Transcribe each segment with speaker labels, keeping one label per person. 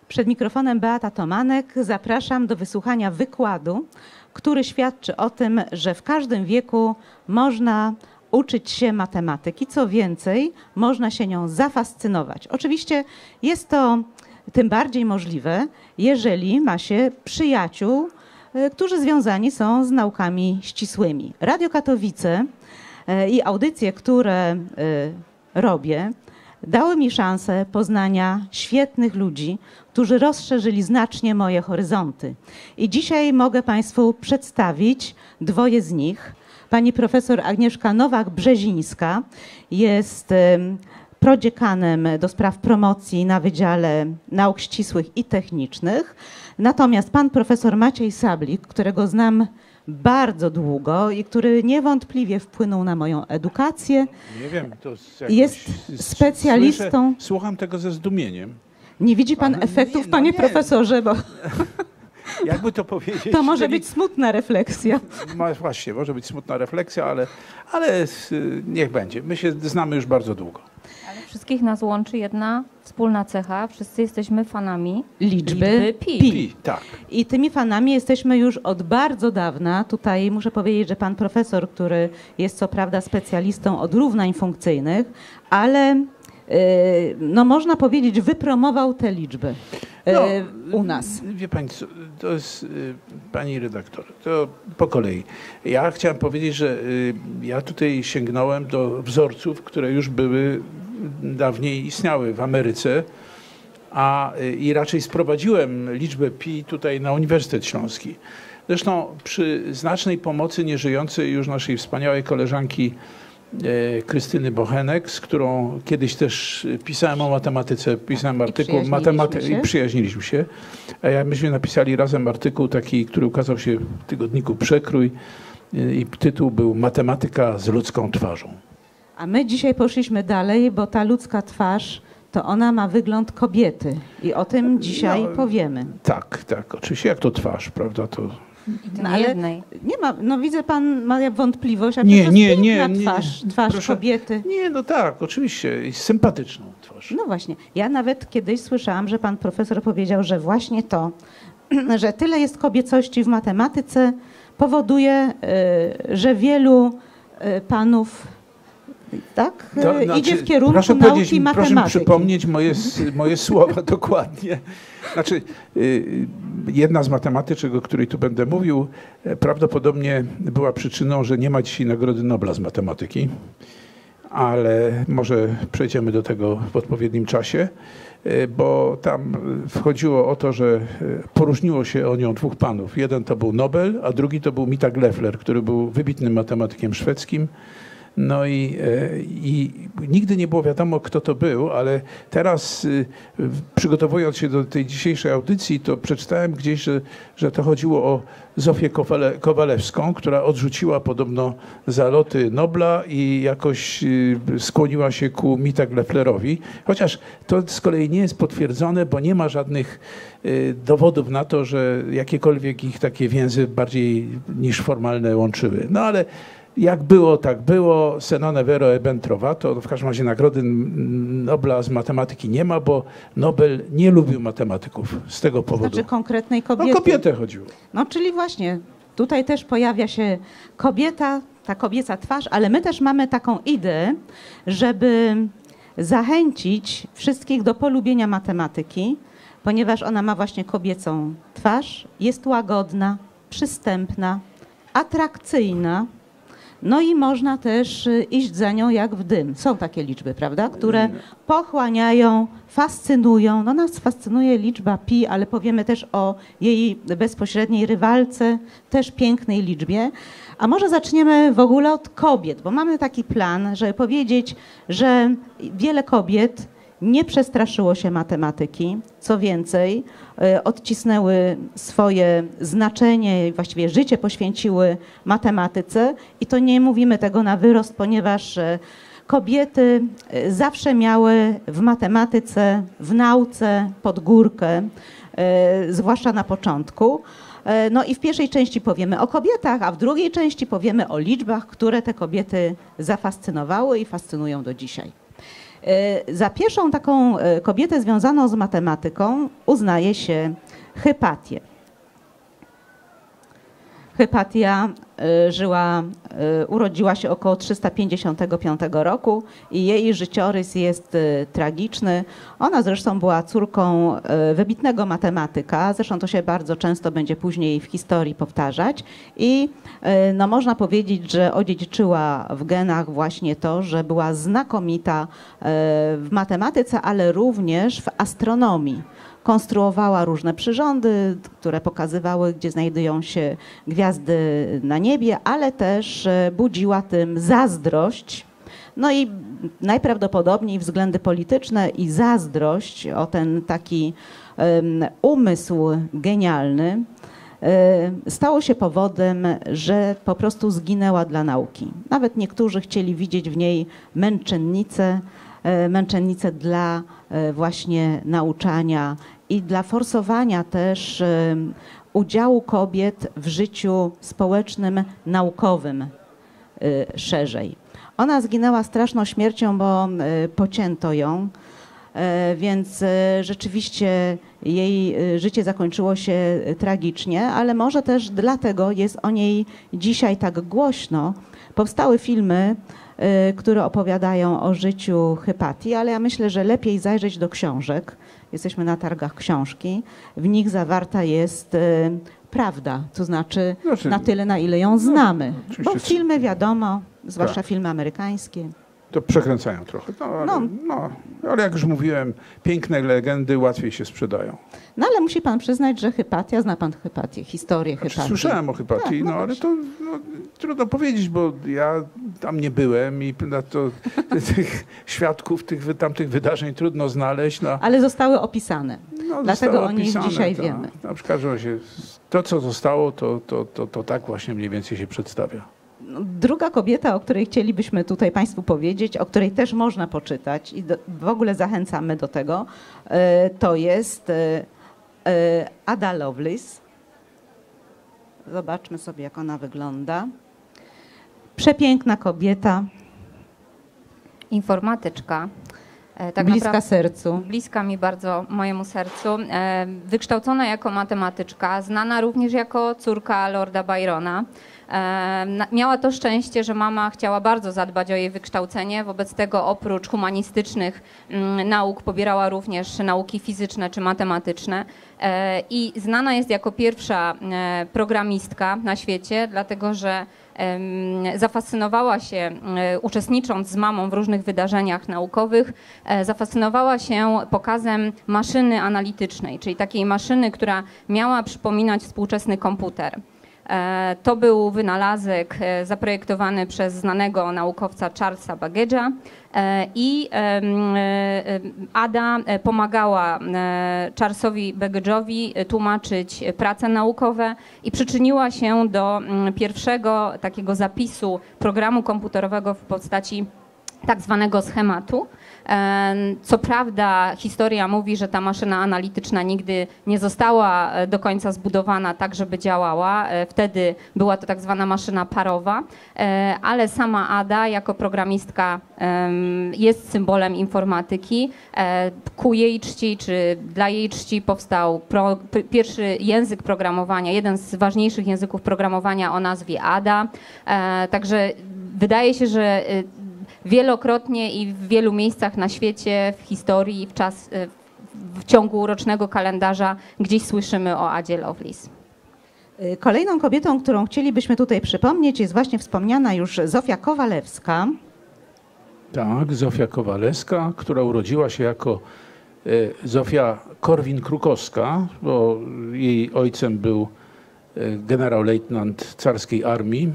Speaker 1: Przed mikrofonem Beata Tomanek. Zapraszam do wysłuchania wykładu, który świadczy o tym, że w każdym wieku można uczyć się matematyki. Co więcej, można się nią zafascynować. Oczywiście jest to tym bardziej możliwe, jeżeli ma się przyjaciół, którzy związani są z naukami ścisłymi. Radio Katowice i audycje, które robię, dały mi szansę poznania świetnych ludzi, którzy rozszerzyli znacznie moje horyzonty. I dzisiaj mogę Państwu przedstawić dwoje z nich. Pani profesor Agnieszka Nowak-Brzezińska jest prodziekanem do spraw promocji na Wydziale Nauk Ścisłych i Technicznych. Natomiast pan profesor Maciej Sablik, którego znam bardzo długo i który niewątpliwie wpłynął na moją edukację,
Speaker 2: nie wiem, to
Speaker 1: jest specjalistą.
Speaker 2: Słucham tego ze zdumieniem.
Speaker 1: Nie widzi pan efektów, panie profesorze, bo
Speaker 2: jakby to powiedzieć?
Speaker 1: To może być smutna refleksja.
Speaker 2: Właśnie, może być smutna refleksja, ale niech będzie. My się znamy już bardzo długo.
Speaker 3: Ale wszystkich nas łączy jedna wspólna cecha. Wszyscy jesteśmy fanami
Speaker 1: liczby pi.
Speaker 2: Tak.
Speaker 1: I tymi fanami jesteśmy już od bardzo dawna. Tutaj muszę powiedzieć, że pan profesor, który jest co prawda specjalistą od równań funkcyjnych, ale no można powiedzieć, wypromował te liczby u nas.
Speaker 2: Wie pani co, to jest, pani redaktor, to po kolei. Ja chciałem powiedzieć, że ja tutaj sięgnąłem do wzorców, które już były, dawniej istniały w Ameryce, i raczej sprowadziłem liczbę pi tutaj na Uniwersytet Śląski. Zresztą przy znacznej pomocy nieżyjącej już naszej wspaniałej koleżanki Krystyny Bochenek, z którą kiedyś też pisałem o matematyce, pisałem artykuł i przyjaźniliśmy się. Myśmy napisali razem artykuł taki, który ukazał się w tygodniku Przekrój i tytuł był Matematyka z ludzką twarzą.
Speaker 1: A my dzisiaj poszliśmy dalej, bo ta ludzka twarz, to ona ma wygląd kobiety i o tym dzisiaj powiemy.
Speaker 2: Tak, oczywiście jak to twarz, prawda, to...
Speaker 1: No, ale nie ma, no widzę, pan ma wątpliwość, a
Speaker 2: nie,
Speaker 1: twarz kobiety.
Speaker 2: Nie, no tak, oczywiście, sympatyczną twarz.
Speaker 1: No właśnie, ja nawet kiedyś słyszałam, że pan profesor powiedział, że właśnie to, że tyle jest kobiecości w matematyce, powoduje, że wielu panów idzie w kierunku nauki matematyki.
Speaker 2: Proszę mi przypomnieć moje słowa dokładnie. Znaczy, jedna z matematyczek, o której tu będę mówił, prawdopodobnie była przyczyną, że nie ma dzisiaj Nagrody Nobla z matematyki, ale może przejdziemy do tego w odpowiednim czasie, bo tam wchodziło o to, że poróżniło się o nią dwóch panów. Jeden to był Nobel, a drugi to był Mittag Leffler, który był wybitnym matematykiem szwedzkim. No i nigdy nie było wiadomo, kto to był, ale teraz przygotowując się do tej dzisiejszej audycji, to przeczytałem gdzieś, że to chodziło o Zofię Kowalewską, która odrzuciła podobno zaloty Nobla i jakoś skłoniła się ku Mittag Lefflerowi. Chociaż to z kolei nie jest potwierdzone, bo nie ma żadnych dowodów na to, że jakiekolwiek ich takie więzy bardziej niż formalne łączyły. No ale jak było, tak było. Se non è vero e ben trovato. W każdym razie nagrody Nobla z matematyki nie ma, bo Nobel nie lubił matematyków z tego powodu.
Speaker 1: Znaczy konkretnej kobiety.
Speaker 2: O kobietę chodziło.
Speaker 1: No czyli właśnie tutaj też pojawia się kobieta, ta kobieca twarz, ale my też mamy taką ideę, żeby zachęcić wszystkich do polubienia matematyki, ponieważ ona ma właśnie kobiecą twarz, jest łagodna, przystępna, atrakcyjna. No i można też iść za nią jak w dym. Są takie liczby, prawda, które pochłaniają, fascynują. No nas fascynuje liczba pi, ale powiemy też o jej bezpośredniej rywalce, też pięknej liczbie. A może zaczniemy w ogóle od kobiet, bo mamy taki plan, żeby powiedzieć, że wiele kobiet nie przestraszyło się matematyki. Co więcej, odcisnęły swoje znaczenie, właściwie życie poświęciły matematyce i to nie mówimy tego na wyrost, ponieważ kobiety zawsze miały w matematyce, w nauce pod górkę, zwłaszcza na początku. No i w pierwszej części powiemy o kobietach, a w drugiej części powiemy o liczbach, które te kobiety zafascynowały i fascynują do dzisiaj. Za pierwszą taką kobietę związaną z matematyką uznaje się Hypatię. Hypatia urodziła się około 355 roku i jej życiorys jest tragiczny. Ona zresztą była córką wybitnego matematyka, zresztą to się bardzo często będzie później w historii powtarzać i no, można powiedzieć, że odziedziczyła w genach właśnie to, że była znakomita w matematyce, ale również w astronomii. Konstruowała różne przyrządy, które pokazywały, gdzie znajdują się gwiazdy na niebie, ale też budziła tym zazdrość. No i najprawdopodobniej względy polityczne i zazdrość o ten taki umysł genialny stało się powodem, że po prostu zginęła dla nauki. Nawet niektórzy chcieli widzieć w niej męczennicę dla właśnie nauczania i dla forsowania też udziału kobiet w życiu społecznym, naukowym szerzej. Ona zginęła straszną śmiercią, bo pocięto ją, więc rzeczywiście jej życie zakończyło się tragicznie, ale może też dlatego jest o niej dzisiaj tak głośno. Powstały filmy, które opowiadają o życiu Hypatii, ale ja myślę, że lepiej zajrzeć do książek. Jesteśmy na targach książki. W nich zawarta jest prawda, to znaczy na tyle, na ile ją znamy. Bo filmy wiadomo, zwłaszcza filmy amerykańskie.
Speaker 2: To przekręcają trochę, ale jak już mówiłem, piękne legendy łatwiej się sprzedają.
Speaker 1: No ale musi pan przyznać, że Hypatia, zna pan Hypatię, historię Hypatii.
Speaker 2: Słyszałem o Hypatii, tak, ale to trudno powiedzieć, bo ja tam nie byłem i tych świadków tamtych wydarzeń trudno znaleźć.
Speaker 1: Ale zostały opisane, dlatego o nich dzisiaj wiemy.
Speaker 2: W każdym razie to, co zostało, to tak właśnie mniej więcej się przedstawia.
Speaker 1: Druga kobieta, o której chcielibyśmy tutaj Państwu powiedzieć, o której też można poczytać i w ogóle zachęcamy do tego, to jest Ada Lovelace. Zobaczmy sobie, jak ona wygląda. Przepiękna kobieta.
Speaker 3: Informatyczka.
Speaker 1: Tak bliska sercu.
Speaker 3: Bliska mi bardzo mojemu sercu. Wykształcona jako matematyczka, znana również jako córka Lorda Byrona. Miała to szczęście, że mama chciała bardzo zadbać o jej wykształcenie. Wobec tego oprócz humanistycznych nauk pobierała również nauki fizyczne czy matematyczne. I znana jest jako pierwsza programistka na świecie, dlatego że zafascynowała się, uczestnicząc z mamą w różnych wydarzeniach naukowych, zafascynowała się pokazem maszyny analitycznej, czyli takiej maszyny, która miała przypominać współczesny komputer. To był wynalazek zaprojektowany przez znanego naukowca Charlesa Baggage'a i Ada pomagała Charlesowi Baggage'owi tłumaczyć prace naukowe i przyczyniła się do pierwszego takiego zapisu programu komputerowego w postaci tak zwanego schematu. Co prawda historia mówi, że ta maszyna analityczna nigdy nie została do końca zbudowana tak, żeby działała. Wtedy była to tak zwana maszyna parowa, ale sama Ada jako programistka jest symbolem informatyki. Ku jej czci, czy dla jej czci powstał pierwszy język programowania, jeden z ważniejszych języków programowania o nazwie Ada. Także wydaje się, że wielokrotnie i w wielu miejscach na świecie, w historii, w ciągu rocznego kalendarza gdzieś słyszymy o Adzie Lovelace.
Speaker 1: Kolejną kobietą, którą chcielibyśmy tutaj przypomnieć, jest właśnie wspomniana już Zofia Kowalewska.
Speaker 2: Tak, Zofia Kowalewska, która urodziła się jako Zofia Korwin-Krukowska, bo jej ojcem był generał-lejtnant carskiej armii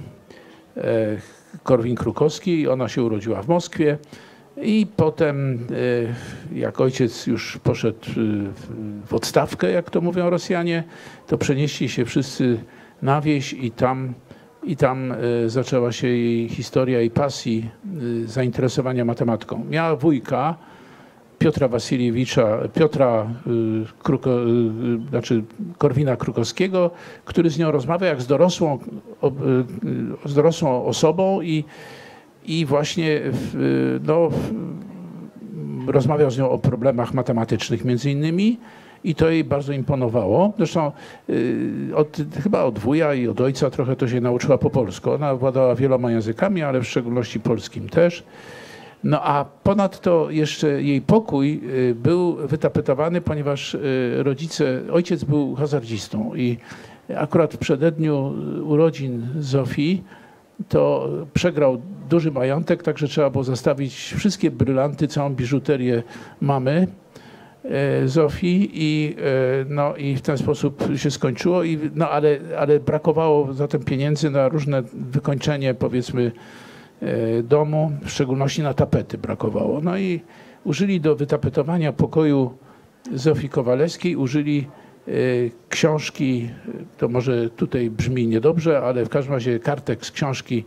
Speaker 2: Korwin-Krukowski i ona się urodziła w Moskwie i potem jak ojciec już poszedł w odstawkę, jak to mówią Rosjanie, to przenieśli się wszyscy na wieś i tam zaczęła się jej historia i pasji zainteresowania matematyką. Miała wujka Piotra Wasiljewicza, Korwina-Krukowskiego, który z nią rozmawia jak z dorosłą osobą i właśnie rozmawiał z nią o problemach matematycznych między innymi i to jej bardzo imponowało. Zresztą chyba od wuja i od ojca trochę to się nauczyła po polsku. Ona władała wieloma językami, ale w szczególności polskim też. No a ponadto jeszcze jej pokój był wytapetowany, ponieważ ojciec był hazardzistą i akurat w przededniu urodzin Zofii to przegrał duży majątek, także trzeba było zastawić wszystkie brylanty, całą biżuterię mamy Zofii i w ten sposób się skończyło, ale brakowało zatem pieniędzy na różne wykończenie, powiedzmy, domu, w szczególności na tapety brakowało. No i użyli do wytapetowania pokoju Zofii Kowalewskiej, użyli książki, to może tutaj brzmi niedobrze, ale w każdym razie kartek z książki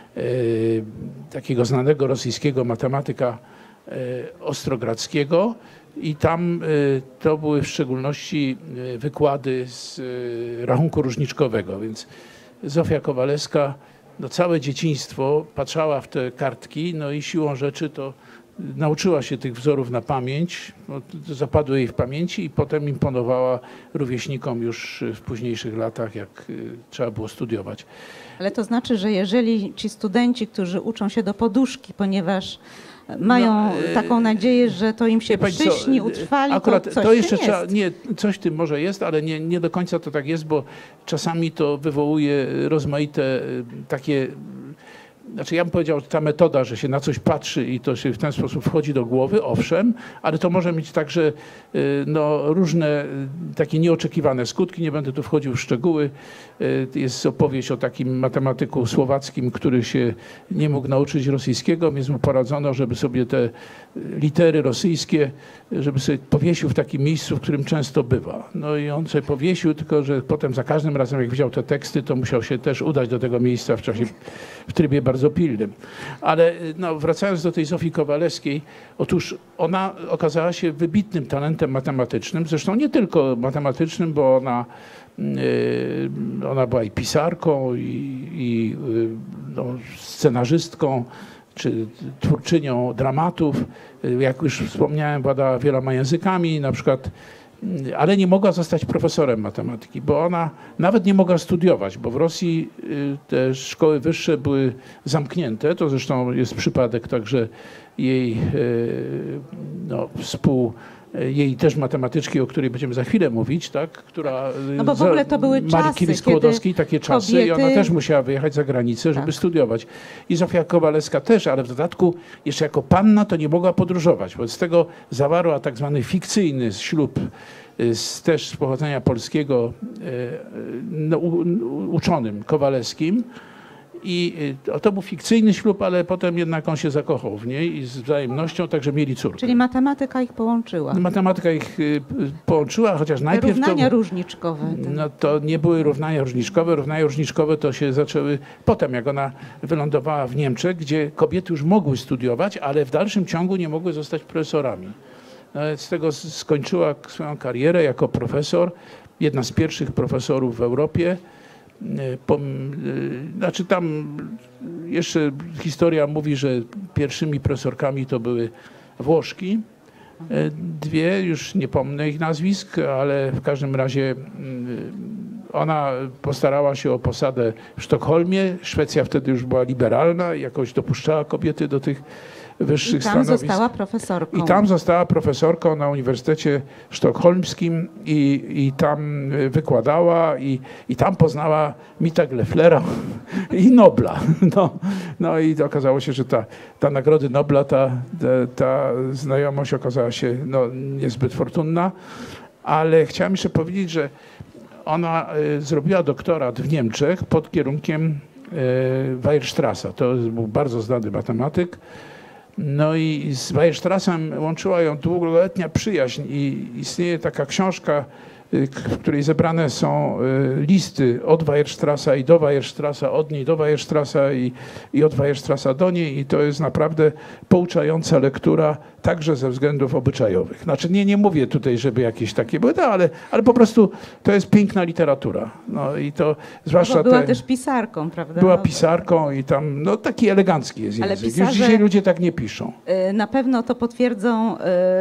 Speaker 2: takiego znanego rosyjskiego matematyka Ostrogradzkiego i tam to były w szczególności wykłady z rachunku różniczkowego, więc Zofia Kowalewska całe dzieciństwo patrzała w te kartki, no i siłą rzeczy to nauczyła się tych wzorów na pamięć, zapadły jej w pamięci i potem imponowała rówieśnikom już w późniejszych latach, jak trzeba było studiować.
Speaker 1: Ale to znaczy, że jeżeli ci studenci, którzy uczą się do poduszki, ponieważ mają taką nadzieję, że to im się przyśni, utrwali,
Speaker 2: akurat
Speaker 1: to coś
Speaker 2: to jeszcze
Speaker 1: trzeba,
Speaker 2: coś w tym może jest, ale nie do końca to tak jest, bo czasami to wywołuje rozmaite takie. Znaczy ja bym powiedział, że ta metoda, że się na coś patrzy i to się w ten sposób wchodzi do głowy, owszem, ale to może mieć także różne takie nieoczekiwane skutki. Nie będę tu wchodził w szczegóły. Jest opowieść o takim matematyku słowackim, który się nie mógł nauczyć rosyjskiego, więc mu poradzono, żeby sobie te litery rosyjskie, żeby sobie powiesił w takim miejscu, w którym często bywa. No i on sobie powiesił, tylko że potem za każdym razem, jak widział te teksty, to musiał się też udać do tego miejsca w trybie bardzo pilnym. Ale wracając do tej Zofii Kowalewskiej, otóż ona okazała się wybitnym talentem matematycznym, zresztą nie tylko matematycznym, bo ona była i pisarką, i scenarzystką, czy twórczynią dramatów. Jak już wspomniałem, władała wieloma językami, na przykład, ale nie mogła zostać profesorem matematyki, bo ona nawet nie mogła studiować, bo w Rosji te szkoły wyższe były zamknięte. To zresztą jest przypadek także jej jej też matematyczki, o której będziemy za chwilę mówić, tak, która
Speaker 1: no bo w ogóle to były czasy,
Speaker 2: Marii Skłodowskiej, takie czasy
Speaker 1: kobiety...
Speaker 2: i ona też musiała wyjechać za granicę, żeby studiować. I Zofia Kowalewska też, ale w dodatku jeszcze jako panna to nie mogła podróżować. Wobec tego zawarła tak zwany fikcyjny ślub też z pochodzenia polskiego uczonym Kowalewskim. I to był fikcyjny ślub, ale potem jednak on się zakochał w niej i z wzajemnością, także mieli córkę.
Speaker 1: Czyli matematyka ich połączyła.
Speaker 2: Matematyka ich połączyła, chociaż najpierw
Speaker 1: równania różniczkowe.
Speaker 2: No to nie były równania różniczkowe. Równania różniczkowe to się zaczęły potem, jak ona wylądowała w Niemczech, gdzie kobiety już mogły studiować, ale w dalszym ciągu nie mogły zostać profesorami. Z tego skończyła swoją karierę jako profesor, jedna z pierwszych profesorów w Europie. Znaczy tam jeszcze historia mówi, że pierwszymi profesorkami to były Włoszki, dwie, już nie pomnę ich nazwisk, ale w każdym razie ona postarała się o posadę w Sztokholmie. Szwecja wtedy już była liberalna i jakoś dopuszczała kobiety do tych wyższych stanowisk.
Speaker 1: I tam została profesorką.
Speaker 2: I tam została profesorką na Uniwersytecie Sztokholmskim i tam wykładała i tam poznała Mita Glefflera i Nobla. No i okazało się, że ta nagrody Nobla, ta znajomość okazała się niezbyt fortunna, ale chciałem jeszcze powiedzieć, że ona zrobiła doktorat w Niemczech pod kierunkiem Weierstrassa. To był bardzo znany matematyk. No i z Weierstrassem łączyła ją długoletnia przyjaźń i istnieje taka książka w której zebrane są listy od Weierstrassa i do Weierstrassa, od niej do Weierstrassa i od Weierstrassa do niej i to jest naprawdę pouczająca lektura, także ze względów obyczajowych. Znaczy nie mówię tutaj, żeby jakieś takie były, ale po prostu to jest piękna literatura. No i to zwłaszcza
Speaker 1: była też pisarką, prawda?
Speaker 2: Była pisarką i tam, no taki elegancki jest
Speaker 1: ale
Speaker 2: język.
Speaker 1: pisarze,
Speaker 2: już dzisiaj ludzie tak nie piszą.
Speaker 1: Na pewno to potwierdzą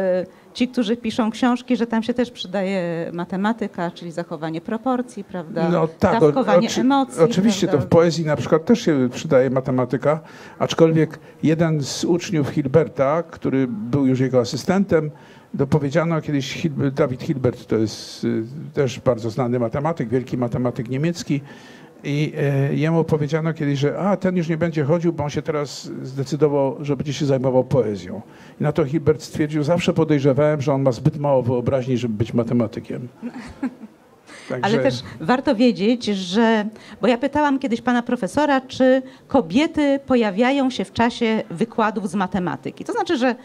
Speaker 1: ci, którzy piszą książki, że tam się też przydaje matematyka, czyli zachowanie proporcji, prawda?
Speaker 2: No tak,
Speaker 1: dawkowanie emocji.
Speaker 2: oczywiście
Speaker 1: prawda?
Speaker 2: to w poezji na przykład też się przydaje matematyka, aczkolwiek jeden z uczniów Hilberta, który był już jego asystentem, dopowiedziano kiedyś, David Hilbert to jest też bardzo znany matematyk, wielki matematyk niemiecki, i jemu powiedziano kiedyś, że ten już nie będzie chodził, bo on się teraz zdecydował, że będzie się zajmował poezją. I na to Hilbert stwierdził, zawsze podejrzewałem, że on ma zbyt mało wyobraźni, żeby być matematykiem. Także...
Speaker 1: Ale też warto wiedzieć, że, bo ja pytałam kiedyś pana profesora, czy kobiety pojawiają się w czasie wykładów z matematyki. To znaczy, że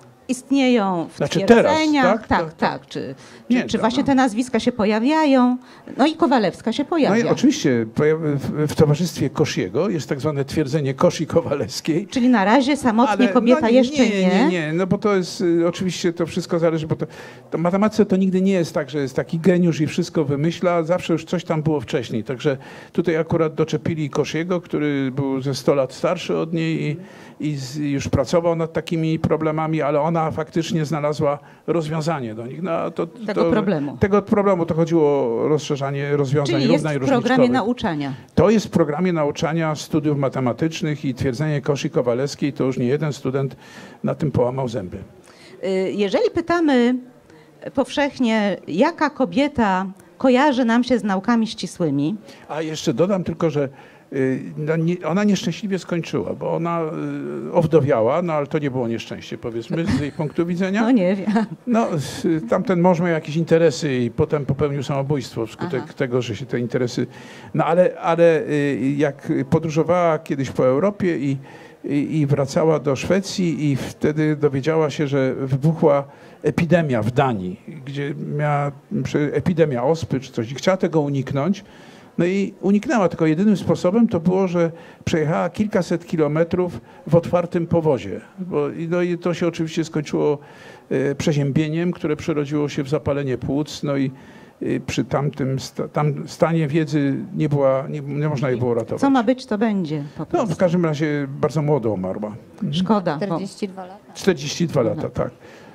Speaker 1: istnieją w twierdzeniach,
Speaker 2: teraz,
Speaker 1: tak. Czy właśnie te nazwiska się pojawiają? No i Kowalewska się pojawia.
Speaker 2: No i oczywiście w towarzystwie Kosziego jest tak zwane twierdzenie Kosi-Kowalewskiej.
Speaker 1: Czyli na razie samotnie kobieta jeszcze nie?
Speaker 2: Nie, no bo to jest, oczywiście to wszystko zależy, bo to matematyce to nigdy nie jest tak, że jest taki geniusz i wszystko wymyśla, zawsze już coś tam było wcześniej. Także tutaj akurat doczepili Kosiego, który był ze 100 lat starszy od niej i już pracował nad takimi problemami, ale ona faktycznie znalazła rozwiązanie do nich. No, Tego problemu to chodziło o rozszerzanie rozwiązań
Speaker 1: czyli jest
Speaker 2: równa i
Speaker 1: w programie
Speaker 2: różniczkowych.
Speaker 1: nauczania.
Speaker 2: To jest w programie nauczania studiów matematycznych i twierdzenie Kosi-Kowalewskiej, to już nie jeden student na tym połamał zęby.
Speaker 1: Jeżeli pytamy powszechnie, jaka kobieta kojarzy nam się z naukami ścisłymi?
Speaker 2: A jeszcze dodam tylko, że ona nieszczęśliwie skończyła, bo ona owdowiała, no ale to nie było nieszczęście, powiedzmy, z jej punktu widzenia.
Speaker 1: No nie wiem.
Speaker 2: No, tamten mąż miał jakieś interesy i potem popełnił samobójstwo wskutek tego, że się te interesy... No ale jak podróżowała kiedyś po Europie i wracała do Szwecji i wtedy dowiedziała się, że wybuchła epidemia w Danii, gdzie miała epidemia ospy czy coś i chciała tego uniknąć. No i uniknęła, tylko jedynym sposobem to było, że przejechała kilkaset kilometrów w otwartym powozie. No i to się oczywiście skończyło przeziębieniem, które przerodziło się w zapalenie płuc. No i przy tamtym stanie wiedzy nie można jej było ratować.
Speaker 1: Co ma być, to będzie.
Speaker 2: No, w każdym razie bardzo młodo umarła.
Speaker 1: Szkoda.
Speaker 3: 42 lata.
Speaker 2: 42 lata, tak.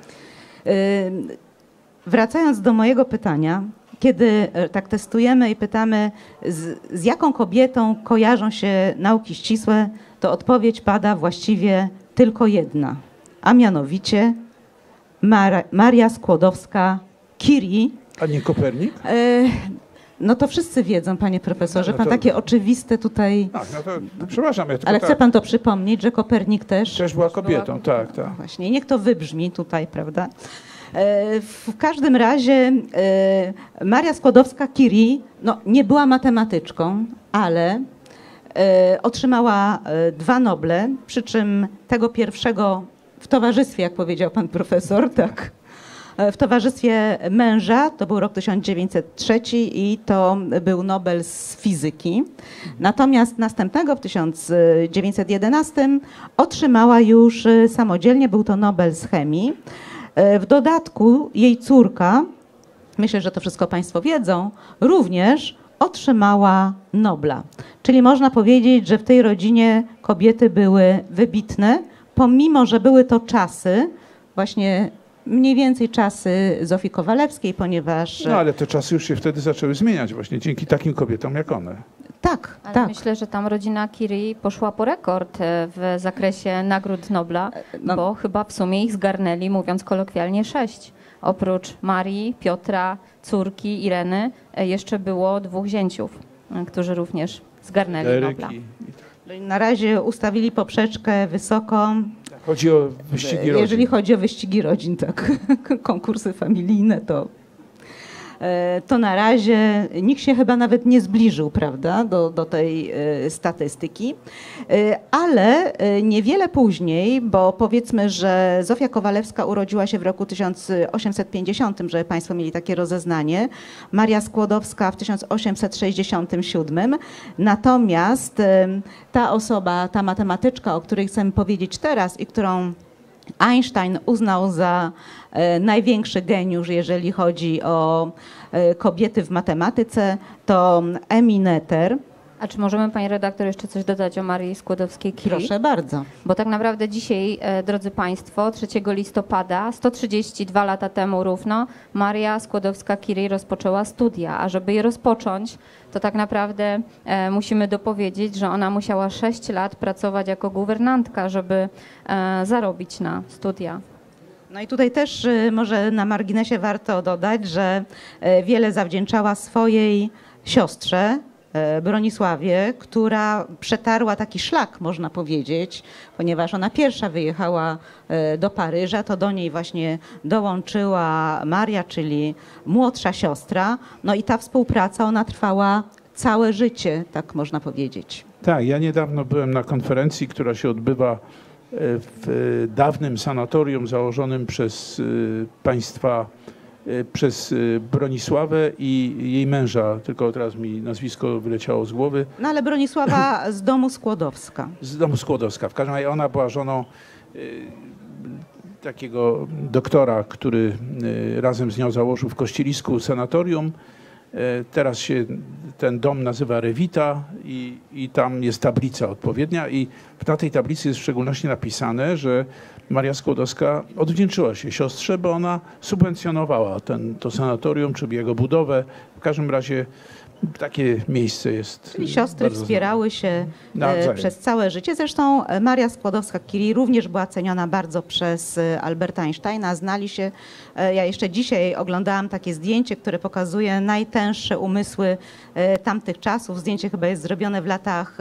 Speaker 1: Wracając do mojego pytania, kiedy tak testujemy i pytamy, z jaką kobietą kojarzą się nauki ścisłe, to odpowiedź pada właściwie tylko jedna, a mianowicie Maria Skłodowska-Curie.
Speaker 2: A nie Kopernik?
Speaker 1: No to wszyscy wiedzą, panie profesorze,
Speaker 2: No
Speaker 1: pan takie oczywiste tutaj...
Speaker 2: Tak, no to przepraszam. Ja tylko
Speaker 1: ale chce pan to przypomnieć, że Kopernik też
Speaker 2: była kobietą, tak.
Speaker 1: Właśnie, niech to wybrzmi tutaj, prawda? W każdym razie Maria Skłodowska-Curie nie była matematyczką, ale otrzymała 2 Noble, przy czym tego pierwszego w towarzystwie, jak powiedział pan profesor, tak, w towarzystwie męża, to był rok 1903 i to był Nobel z fizyki. Natomiast następnego w 1911 otrzymała już samodzielnie, był to Nobel z chemii. W dodatku jej córka, myślę, że to wszystko państwo wiedzą, również otrzymała Nobla. Czyli można powiedzieć, że w tej rodzinie kobiety były wybitne, pomimo że były to czasy, właśnie mniej więcej czasy Zofii Kowalewskiej, ponieważ...
Speaker 2: No ale te czasy już się wtedy zaczęły zmieniać właśnie dzięki takim kobietom jak one.
Speaker 1: Tak,
Speaker 3: ale
Speaker 1: tak.
Speaker 3: myślę, że tam rodzina Curie poszła po rekord w zakresie nagród Nobla, bo chyba w sumie ich zgarnęli, mówiąc kolokwialnie, 6. Oprócz Marii, Piotra, córki Ireny, jeszcze było 2 zięciów, którzy również zgarnęli Nobla.
Speaker 1: Na razie ustawili poprzeczkę wysoko.
Speaker 2: Chodzi o wyścigi rodzin.
Speaker 1: Jeżeli chodzi o wyścigi rodzin, tak. Konkursy familijne to... to na razie nikt się chyba nawet nie zbliżył, prawda, do tej statystyki. Ale niewiele później, bo powiedzmy, że Zofia Kowalewska urodziła się w roku 1850, żeby Państwo mieli takie rozeznanie, Maria Skłodowska w 1867. Natomiast ta osoba, ta matematyczka, o której chcę powiedzieć teraz i którą Einstein uznał za największy geniusz, jeżeli chodzi o kobiety w matematyce, to Emmy Noether.
Speaker 3: A czy możemy, pani redaktor, jeszcze coś dodać o Marii Skłodowskiej-Curie?
Speaker 1: Proszę bardzo.
Speaker 3: Bo tak naprawdę dzisiaj, drodzy Państwo, 3 listopada, 132 lata temu równo, Maria Skłodowska-Curie rozpoczęła studia, a żeby je rozpocząć, to tak naprawdę musimy dopowiedzieć, że ona musiała 6 lat pracować jako guwernantka, żeby zarobić na studia.
Speaker 1: No i tutaj też może na marginesie warto dodać, że wiele zawdzięczała swojej siostrze, Bronisławie, która przetarła taki szlak, można powiedzieć, ponieważ ona pierwsza wyjechała do Paryża, to do niej właśnie dołączyła Maria, czyli młodsza siostra. No i ta współpraca, ona trwała całe życie, tak można powiedzieć.
Speaker 2: Tak, ja niedawno byłem na konferencji, która się odbywa w dawnym sanatorium założonym przez państwa, przez Bronisławę i jej męża, tylko teraz mi nazwisko wyleciało z głowy.
Speaker 1: No ale Bronisława z domu Skłodowska.
Speaker 2: Z domu Skłodowska. W każdym razie ona była żoną takiego doktora, który razem z nią założył w Kościelisku sanatorium. Teraz się ten dom nazywa Revita i tam jest tablica odpowiednia i na tej tablicy jest w szczególności napisane, że Maria Skłodowska odwdzięczyła się siostrze, bo ona subwencjonowała to sanatorium, czy jego budowę. W każdym razie takie miejsce jest.
Speaker 1: Czyli siostry wspierały się przez całe życie. Zresztą Maria Skłodowska-Curie również była ceniona bardzo przez Alberta Einsteina. Znali się. Ja jeszcze dzisiaj oglądałam takie zdjęcie, które pokazuje najtęższe umysły tamtych czasów. Zdjęcie chyba jest zrobione w latach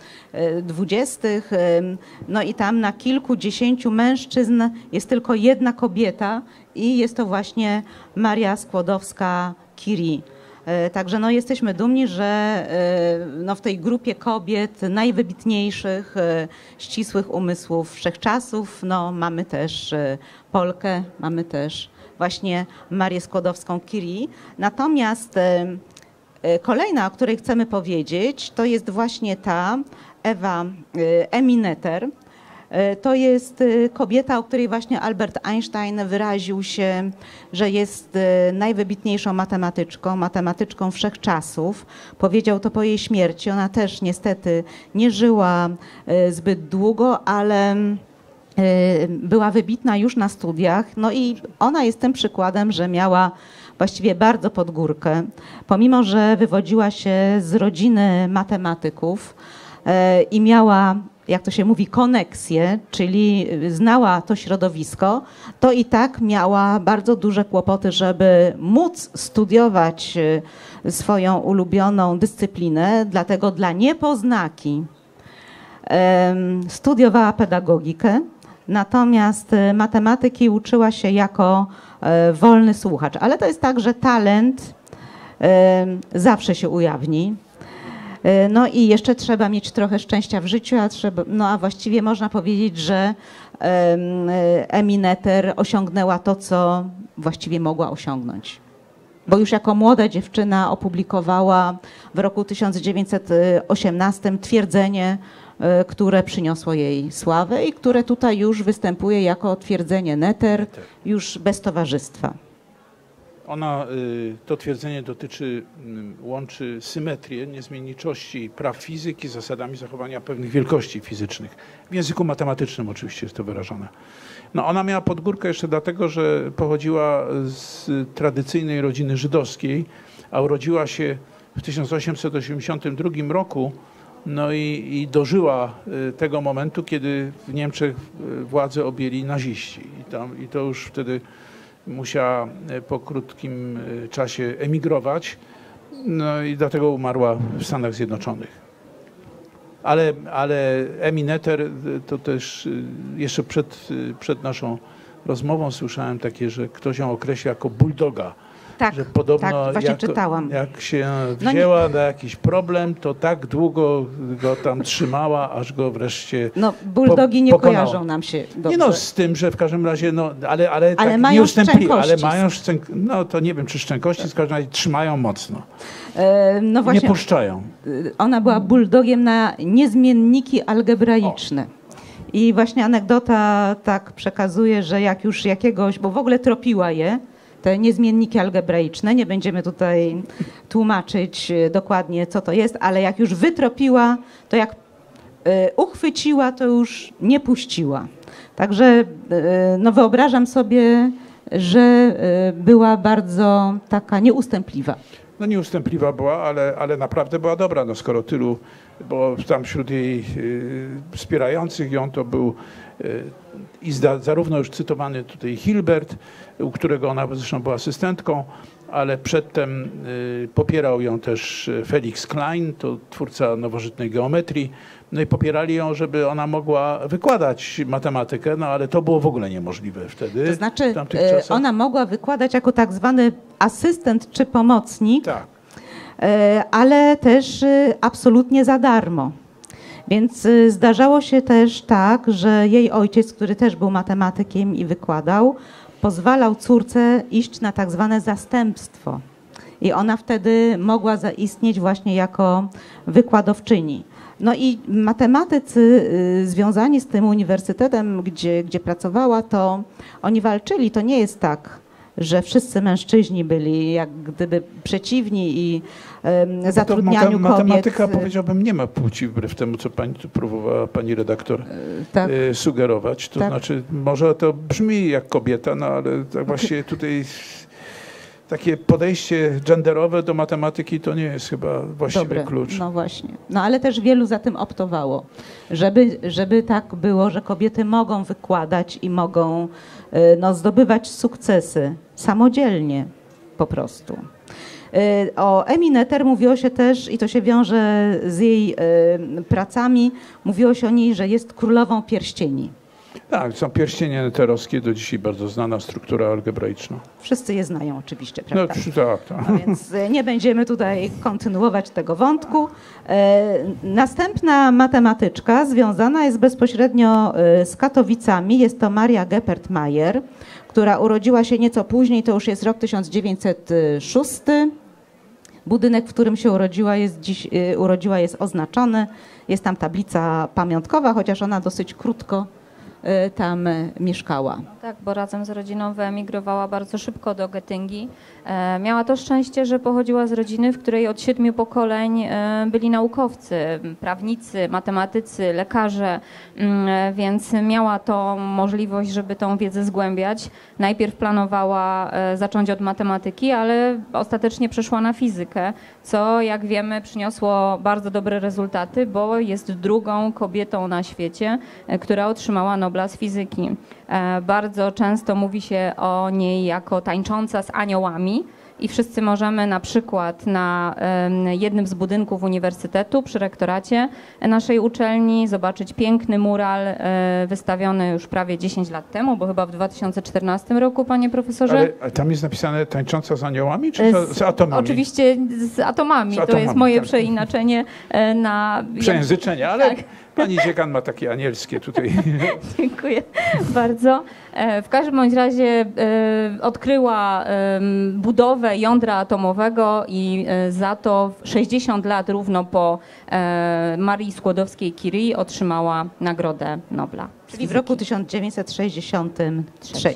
Speaker 1: 20. No i tam na kilkudziesięciu mężczyzn jest tylko jedna kobieta i jest to właśnie Maria Skłodowska-Curie. Także no, jesteśmy dumni, że no, w tej grupie kobiet najwybitniejszych, ścisłych umysłów wszechczasów no, mamy też Polkę, mamy też właśnie Marię Skłodowską-Curie. Natomiast kolejna, o której chcemy powiedzieć, to jest właśnie ta Emmy Noether. To jest kobieta, o której właśnie Albert Einstein wyraził się, że jest najwybitniejszą matematyczką wszechczasów. Powiedział to po jej śmierci. Ona też niestety nie żyła zbyt długo, ale była wybitna już na studiach. No i ona jest tym przykładem, że miała właściwie bardzo pod górkę. Pomimo że wywodziła się z rodziny matematyków i miała, jak to się mówi, koneksję, czyli znała to środowisko, to i tak miała bardzo duże kłopoty, żeby móc studiować swoją ulubioną dyscyplinę, dlatego dla niepoznaki studiowała pedagogikę, natomiast matematyki uczyła się jako wolny słuchacz. Ale to jest tak, że talent zawsze się ujawni. No i jeszcze trzeba mieć trochę szczęścia w życiu, a właściwie można powiedzieć, że Emmy Noether osiągnęła to, co właściwie mogła osiągnąć. Bo już jako młoda dziewczyna opublikowała w roku 1918 twierdzenie, które przyniosło jej sławę i które tutaj już występuje jako twierdzenie Noether, już bez towarzystwa.
Speaker 2: To twierdzenie łączy symetrię, niezmienniczości praw fizyki z zasadami zachowania pewnych wielkości fizycznych. W języku matematycznym oczywiście jest to wyrażone. No, ona miała podgórkę jeszcze dlatego, że pochodziła z tradycyjnej rodziny żydowskiej, a urodziła się w 1882 roku, no i dożyła tego momentu, kiedy w Niemczech władzę objęli naziści. I to już wtedy musiała po krótkim czasie emigrować, no i dlatego umarła w Stanach Zjednoczonych. Ale Emmy Noether to też jeszcze przed naszą rozmową słyszałem takie, że ktoś ją określa jako bulldoga
Speaker 1: Tak,
Speaker 2: że podobno
Speaker 1: tak, właśnie czytałam.
Speaker 2: jak się wzięła na jakiś problem, to tak długo go tam trzymała, aż go wreszcie
Speaker 1: No, bulldogi nie
Speaker 2: pokonała.
Speaker 1: kojarzą nam się dobrze.
Speaker 2: Nie no, z tym, że w każdym razie, no, ale tak
Speaker 1: mają
Speaker 2: nieustępliwie, ale
Speaker 1: szczękościsk.
Speaker 2: mają no to nie wiem, czy szczękości, w każdym razie trzymają mocno.
Speaker 1: No
Speaker 2: Nie
Speaker 1: właśnie,
Speaker 2: puszczają.
Speaker 1: ona była bulldogiem na niezmienniki algebraiczne. I właśnie anegdota tak przekazuje, że jak już jakiegoś, bo w ogóle tropiła je, te niezmienniki algebraiczne, nie będziemy tutaj tłumaczyć dokładnie, co to jest, ale jak już wytropiła, to jak uchwyciła, to już nie puściła. Także no wyobrażam sobie, że była bardzo taka nieustępliwa.
Speaker 2: No nieustępliwa była, ale naprawdę była dobra, no skoro tylu, bo tam wśród jej wspierających ją to był i zarówno już cytowany tutaj Hilbert, u którego ona zresztą była asystentką, ale przedtem popierał ją też Felix Klein, to twórca nowożytnej geometrii. No i popierali ją, żeby ona mogła wykładać matematykę, no ale to było w ogóle niemożliwe wtedy.
Speaker 1: To znaczy
Speaker 2: w tamtych czasach.
Speaker 1: ona mogła wykładać jako tak zwany asystent czy pomocnik,
Speaker 2: Tak.
Speaker 1: ale też absolutnie za darmo. Więc zdarzało się też tak, że jej ojciec, który też był matematykiem i wykładał, pozwalał córce iść na tak zwane zastępstwo. I ona wtedy mogła zaistnieć właśnie jako wykładowczyni. No i matematycy związani z tym uniwersytetem, gdzie pracowała, to oni walczyli. To nie jest tak, że wszyscy mężczyźni byli jak gdyby przeciwni i zatrudnianiu kobiet.
Speaker 2: Matematyka, powiedziałbym, nie ma płci, wbrew temu, co pani tu próbowała, pani redaktor,
Speaker 1: Tak.
Speaker 2: sugerować. To
Speaker 1: Tak.
Speaker 2: znaczy, może to brzmi jak kobieta, no ale tak właśnie tutaj takie podejście genderowe do matematyki to nie jest chyba właściwy
Speaker 1: Dobre,
Speaker 2: klucz.
Speaker 1: no właśnie. No ale też wielu za tym optowało, żeby tak było, że kobiety mogą wykładać i mogą no, zdobywać sukcesy samodzielnie po prostu. O Emi Noether mówiło się też, i to się wiąże z jej pracami, mówiło się o niej, że jest królową pierścieni.
Speaker 2: Tak, są pierścienie noetherowskie, do dzisiaj bardzo znana struktura algebraiczna.
Speaker 1: Wszyscy je znają oczywiście,
Speaker 2: No
Speaker 1: prawda?
Speaker 2: tak.
Speaker 1: No więc nie będziemy tutaj kontynuować tego wątku. Następna matematyczka związana jest bezpośrednio z Katowicami. Jest to Maria Geppert-Mayer, która urodziła się nieco później, to już jest rok 1906. Budynek, w którym się urodziła, jest oznaczony. Jest tam tablica pamiątkowa, chociaż ona dosyć krótko tam mieszkała.
Speaker 3: Tak, bo razem z rodziną wyemigrowała bardzo szybko do Getyngi. Miała to szczęście, że pochodziła z rodziny, w której od 7 pokoleń byli naukowcy, prawnicy, matematycy, lekarze, więc miała to możliwość, żeby tą wiedzę zgłębiać. Najpierw planowała zacząć od matematyki, ale ostatecznie przeszła na fizykę, co jak wiemy przyniosło bardzo dobre rezultaty, bo jest drugą kobietą na świecie, która otrzymała Nobla z fizyki. Bardzo często mówi się o niej jako tańcząca z aniołami i wszyscy możemy na przykład na jednym z budynków uniwersytetu przy rektoracie naszej uczelni zobaczyć piękny mural wystawiony już prawie 10 lat temu, bo chyba w 2014 roku, panie profesorze.
Speaker 2: Ale tam jest napisane tańcząca z aniołami, czy z atomami?
Speaker 3: Oczywiście z atomami. To jest moje
Speaker 2: tak.
Speaker 3: przeinaczenie na...
Speaker 2: Przejęzyczenie, ale
Speaker 3: Tak.
Speaker 2: pani dziekan ma takie anielskie tutaj.
Speaker 3: Dziękuję bardzo. W każdym bądź razie odkryła budowę jądra atomowego i za to 60 lat równo po Marii Skłodowskiej-Curie otrzymała Nagrodę Nobla.
Speaker 1: Czyli w roku 1963.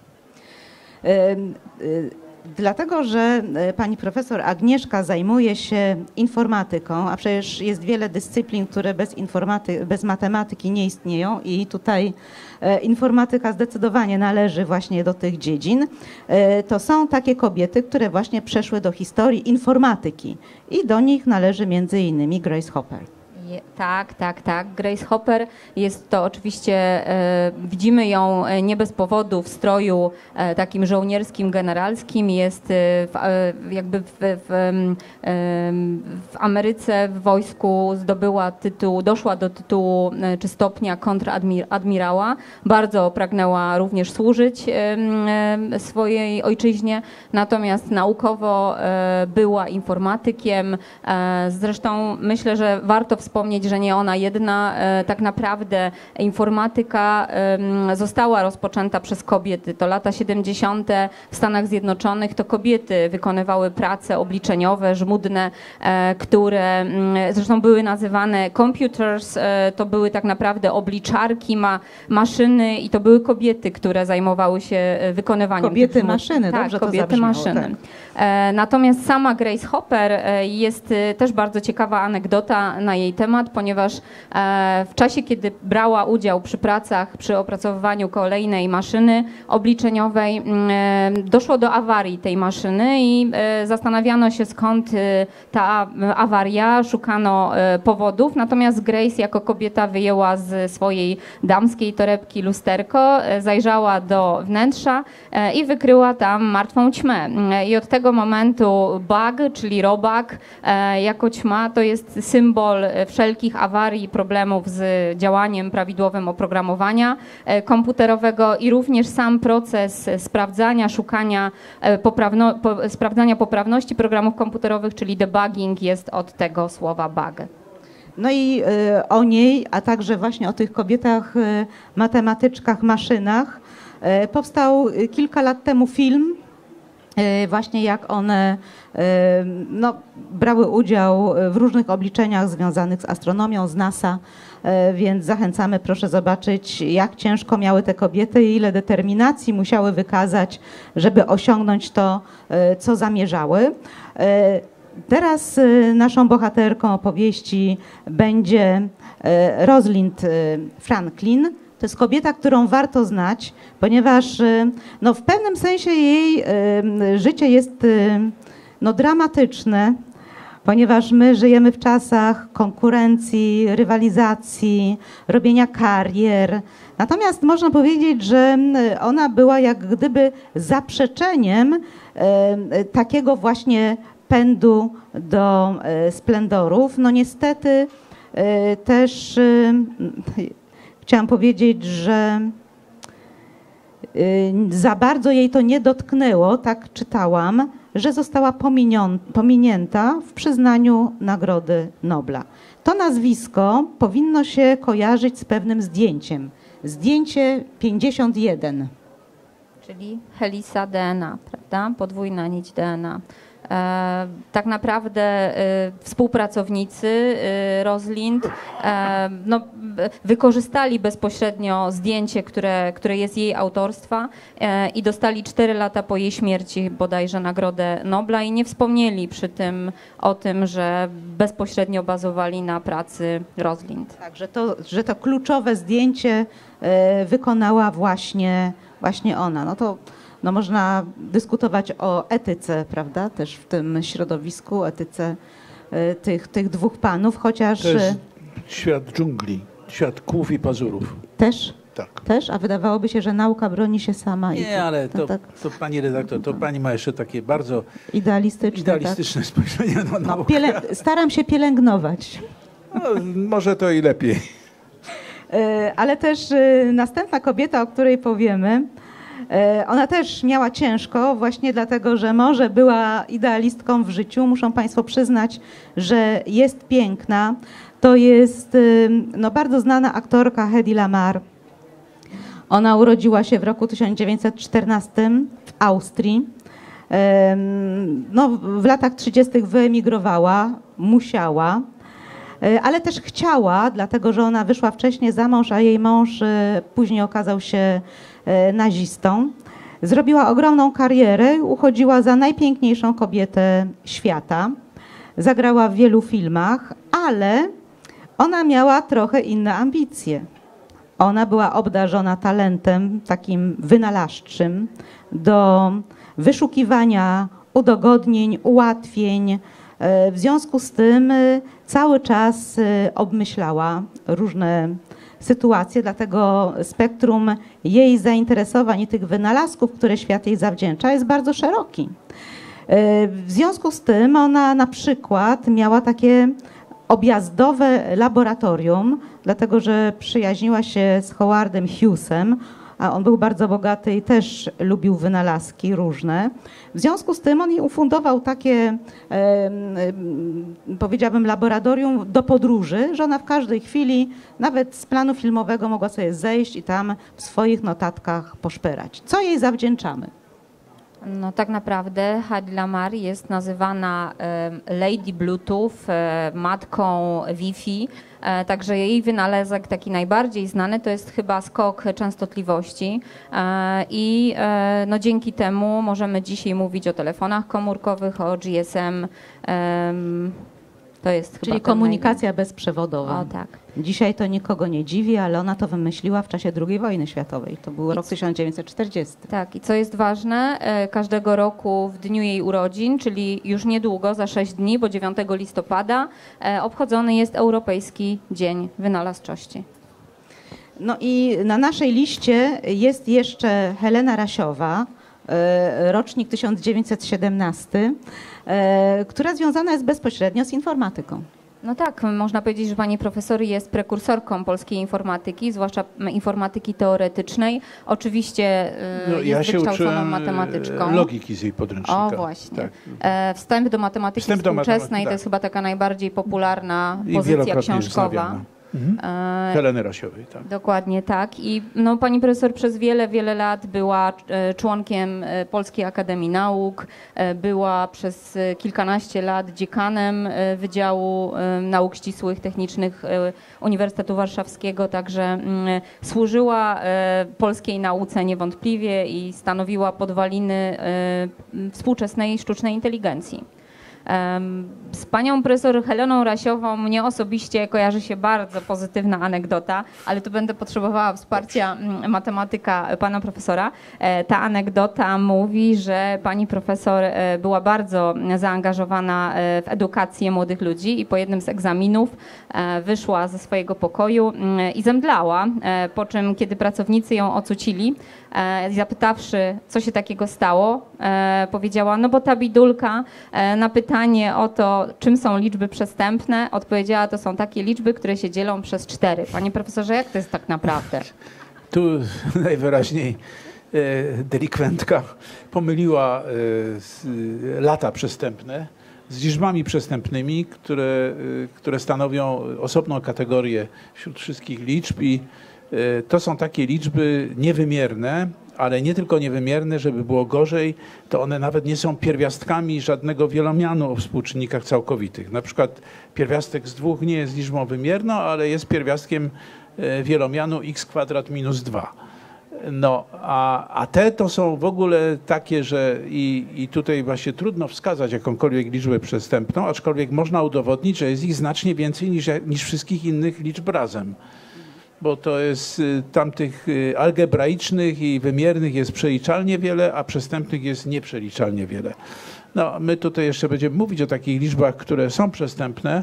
Speaker 1: Dlatego, że pani profesor Agnieszka zajmuje się informatyką, a przecież jest wiele dyscyplin, które bez matematyki nie istnieją i tutaj informatyka zdecydowanie należy właśnie do tych dziedzin. To są takie kobiety, które właśnie przeszły do historii informatyki i do nich należy między innymi Grace Hopper.
Speaker 3: Tak. Grace Hopper jest to oczywiście, widzimy ją nie bez powodu w stroju takim żołnierskim, generalskim. Jest jakby w Ameryce, w wojsku zdobyła tytuł, doszła do tytułu czy stopnia kontradmirała. Bardzo pragnęła również służyć swojej ojczyźnie, natomiast naukowo była informatykiem. Zresztą myślę, że warto wspomnieć, że nie ona jedna. Tak naprawdę informatyka została rozpoczęta przez kobiety. To lata 70. w Stanach Zjednoczonych to kobiety wykonywały prace obliczeniowe, żmudne, które zresztą były nazywane computers. To były tak naprawdę obliczarki, maszyny i to były kobiety, które zajmowały się wykonywaniem
Speaker 1: kobiety maszyny,
Speaker 3: tak,
Speaker 1: dobrze
Speaker 3: kobiety
Speaker 1: to zabrzmiało,
Speaker 3: maszyny.
Speaker 1: tak.
Speaker 3: Natomiast sama Grace Hopper jest też bardzo ciekawa anegdota na jej temat, ponieważ w czasie, kiedy brała udział przy pracach, przy opracowywaniu kolejnej maszyny obliczeniowej, doszło do awarii tej maszyny i zastanawiano się, skąd ta awaria, szukano powodów, natomiast Grace jako kobieta wyjęła z swojej damskiej torebki lusterko, zajrzała do wnętrza i wykryła tam martwą ćmę. I od tego momentu bug, czyli robak, jako ćma, to jest symbol wszelkich awarii, problemów z działaniem prawidłowym oprogramowania komputerowego i również sam proces sprawdzania, szukania, sprawdzania poprawności programów komputerowych, czyli debugging, jest od tego słowa bug.
Speaker 1: No i o niej, a także właśnie o tych kobietach, matematyczkach, maszynach powstał kilka lat temu film, właśnie jak one brały udział w różnych obliczeniach związanych z astronomią, z NASA, więc zachęcamy, proszę zobaczyć, jak ciężko miały te kobiety i ile determinacji musiały wykazać, żeby osiągnąć to, co zamierzały. Teraz naszą bohaterką opowieści będzie Rosalind Franklin. To jest kobieta, którą warto znać, ponieważ w pewnym sensie jej życie jest dramatyczne, ponieważ my żyjemy w czasach konkurencji, rywalizacji, robienia karier. Natomiast można powiedzieć, że ona była jak gdyby zaprzeczeniem takiego właśnie pędu do splendorów. No niestety też chciałam powiedzieć, że za bardzo jej to nie dotknęło, tak czytałam, że została pominięta w przyznaniu Nagrody Nobla. To nazwisko powinno się kojarzyć z pewnym zdjęciem. Zdjęcie 51.
Speaker 3: Czyli helisa DNA, prawda? Podwójna nić DNA. Tak naprawdę współpracownicy Rosalind wykorzystali bezpośrednio zdjęcie, które jest jej autorstwa i dostali 4 lata po jej śmierci bodajże Nagrodę Nobla i nie wspomnieli przy tym o tym, że bezpośrednio bazowali na pracy Rosalind.
Speaker 1: Tak, że to kluczowe zdjęcie wykonała właśnie ona. No można dyskutować o etyce, prawda, też w tym środowisku, etyce tych dwóch panów, chociaż...
Speaker 2: To jest świat dżungli, świat kłów i pazurów.
Speaker 1: Też?
Speaker 2: Tak.
Speaker 1: Też? A wydawałoby się, że nauka broni się sama.
Speaker 2: Nie, ale to pani redaktor, to pani ma jeszcze takie bardzo idealistyczne spojrzenie na naukę.
Speaker 1: Staram się pielęgnować.
Speaker 2: No, może to i lepiej.
Speaker 1: Ale też następna kobieta, o której powiemy, ona też miała ciężko, właśnie dlatego, że może była idealistką w życiu. Muszą Państwo przyznać, że jest piękna. To jest bardzo znana aktorka Hedy Lamarr. Ona urodziła się w roku 1914 w Austrii. W latach 30. wyemigrowała, musiała, ale też chciała, dlatego że ona wyszła wcześniej za mąż, a jej mąż później okazał się nazistą. Zrobiła ogromną karierę, uchodziła za najpiękniejszą kobietę świata. Zagrała w wielu filmach, ale ona miała trochę inne ambicje. Ona była obdarzona talentem takim wynalazczym do wyszukiwania udogodnień, ułatwień, W związku z tym cały czas obmyślała różne sytuacje, dlatego spektrum jej zainteresowań i tych wynalazków, które świat jej zawdzięcza, jest bardzo szeroki. W związku z tym ona na przykład miała takie objazdowe laboratorium, dlatego że przyjaźniła się z Howardem Hughesem, a on był bardzo bogaty i też lubił wynalazki różne. W związku z tym on jej ufundował takie, powiedziałabym, laboratorium do podróży, że ona w każdej chwili, nawet z planu filmowego, mogła sobie zejść i tam w swoich notatkach poszperać. Co jej zawdzięczamy?
Speaker 3: No tak naprawdę Hedy Lamarr jest nazywana Lady Bluetooth, matką Wi-Fi, także jej wynalazek taki najbardziej znany to jest chyba skok częstotliwości i no dzięki temu możemy dzisiaj mówić o telefonach komórkowych, o GSM. To jest
Speaker 1: Czyli komunikacja bezprzewodowa.
Speaker 3: O tak.
Speaker 1: Dzisiaj to nikogo nie dziwi, ale ona to wymyśliła w czasie II wojny światowej. To był rok 1940.
Speaker 3: Tak, i co jest ważne, każdego roku w dniu jej urodzin, czyli już niedługo, za 6 dni, bo 9 listopada, obchodzony jest Europejski Dzień Wynalazczości.
Speaker 1: No i na naszej liście jest jeszcze Helena Rasiowa, rocznik 1917, która związana jest bezpośrednio z informatyką.
Speaker 3: No tak, można powiedzieć, że pani profesor jest prekursorką polskiej informatyki, zwłaszcza informatyki teoretycznej. Oczywiście jest wykształconą matematyczką.
Speaker 2: Logiki z jej podręcznika.
Speaker 3: O właśnie.
Speaker 2: Tak.
Speaker 3: Wstęp do matematyki współczesnej to jest chyba taka najbardziej popularna pozycja książkowa.
Speaker 2: Heleny Rasiowej, tak.
Speaker 3: Dokładnie tak. I no, pani profesor przez wiele, wiele lat była członkiem Polskiej Akademii Nauk, była przez kilkanaście lat dziekanem Wydziału Nauk Ścisłych Technicznych Uniwersytetu Warszawskiego, także służyła polskiej nauce niewątpliwie i stanowiła podwaliny współczesnej sztucznej inteligencji. Z panią profesor Heleną Rasiową mnie osobiście kojarzy się bardzo pozytywna anegdota, ale tu będę potrzebowała wsparcia matematyka pana profesora. Ta anegdota mówi, że pani profesor była bardzo zaangażowana w edukację młodych ludzi i po jednym z egzaminów wyszła ze swojego pokoju i zemdlała, po czym kiedy pracownicy ją ocucili, zapytawszy, co się takiego stało, powiedziała, no bo ta bidulka na pytanie o to, czym są liczby przestępne, odpowiedziała, to są takie liczby, które się dzielą przez 4. Panie profesorze, jak to jest tak naprawdę?
Speaker 2: Tu najwyraźniej delikwentka pomyliła lata przestępne z liczbami przestępnymi, które stanowią osobną kategorię wśród wszystkich liczb i to są takie liczby niewymierne, ale nie tylko niewymierne, żeby było gorzej, to one nawet nie są pierwiastkami żadnego wielomianu o współczynnikach całkowitych. Na przykład pierwiastek z 2 nie jest liczbą wymierną, ale jest pierwiastkiem wielomianu x² minus 2. No, a te to są w ogóle takie, że i tutaj właśnie trudno wskazać jakąkolwiek liczbę przestępną, aczkolwiek można udowodnić, że jest ich znacznie więcej niż wszystkich innych liczb razem. Bo to jest tamtych algebraicznych i wymiernych jest przeliczalnie wiele, a przestępnych jest nieprzeliczalnie wiele. No, my tutaj jeszcze będziemy mówić o takich liczbach, które są przestępne,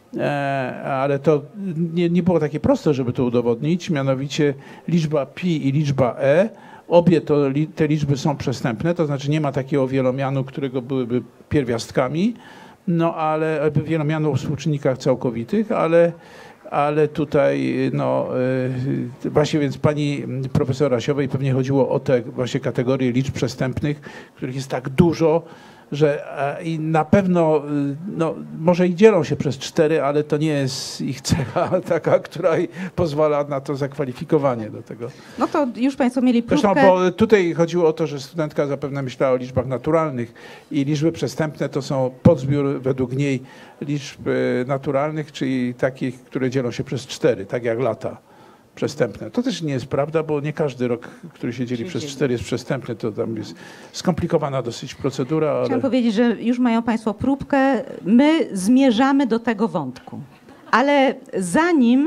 Speaker 2: ale to nie było takie proste, żeby to udowodnić. Mianowicie liczba pi i liczba e, obie te liczby są przestępne, to znaczy nie ma takiego wielomianu, którego byłyby pierwiastkami, no ale wielomianu o współczynnikach całkowitych, ale tutaj no właśnie więc pani profesor Rasiowej pewnie chodziło o te właśnie kategorie liczb przestępnych, których jest tak dużo, że i na pewno no, może i dzielą się przez 4, ale to nie jest ich cecha taka, która pozwala na to zakwalifikowanie do tego.
Speaker 1: No to już państwo mieli próbkę.
Speaker 2: Zresztą, bo tutaj chodziło o to, że studentka zapewne myślała o liczbach naturalnych i liczby przestępne to są podzbiór według niej liczb naturalnych, czyli takich, które dzielą się przez 4, tak jak lata przestępne. To też nie jest prawda, bo nie każdy rok, który się dzieli przez 4 jest przestępny. To tam jest skomplikowana dosyć procedura. Ale...
Speaker 1: Chciałam powiedzieć, że już mają państwo próbkę. My zmierzamy do tego wątku. Ale zanim,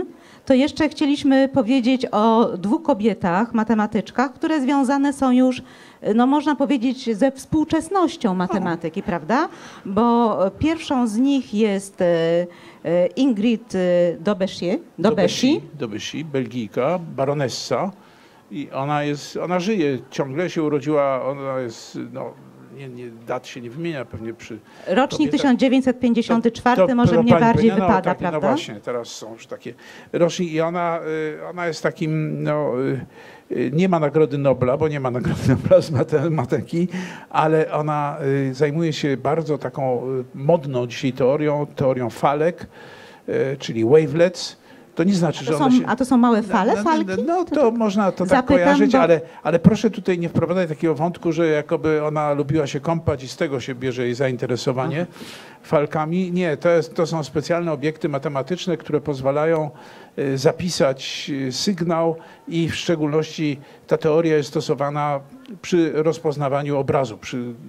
Speaker 1: to jeszcze chcieliśmy powiedzieć o 2 kobietach, matematyczkach, które związane są już, no można powiedzieć, ze współczesnością matematyki, prawda? Bo pierwszą z nich jest Ingrid
Speaker 2: Daubechi, Belgijka, baronessa. I ona żyje, ciągle się urodziła, ona jest, no, dat się nie wymienia pewnie przy...
Speaker 1: Rocznik 1954, może mnie bardziej wypada,
Speaker 2: tak,
Speaker 1: prawda?
Speaker 2: No właśnie, teraz są już takie roczniki i ona jest takim, no, nie ma Nagrody Nobla, bo nie ma Nagrody Nobla z matematyki, ale ona zajmuje się bardzo taką modną dzisiaj teorią falek, czyli wavelets. To nie znaczy, że one się...
Speaker 1: A to są małe fale, falki?
Speaker 2: No to można to tak kojarzyć, ale proszę tutaj nie wprowadzać takiego wątku, że jakoby ona lubiła się kąpać i z tego się bierze jej zainteresowanie falkami. Nie, to są specjalne obiekty matematyczne, które pozwalają zapisać sygnał i w szczególności ta teoria jest stosowana przy rozpoznawaniu obrazu,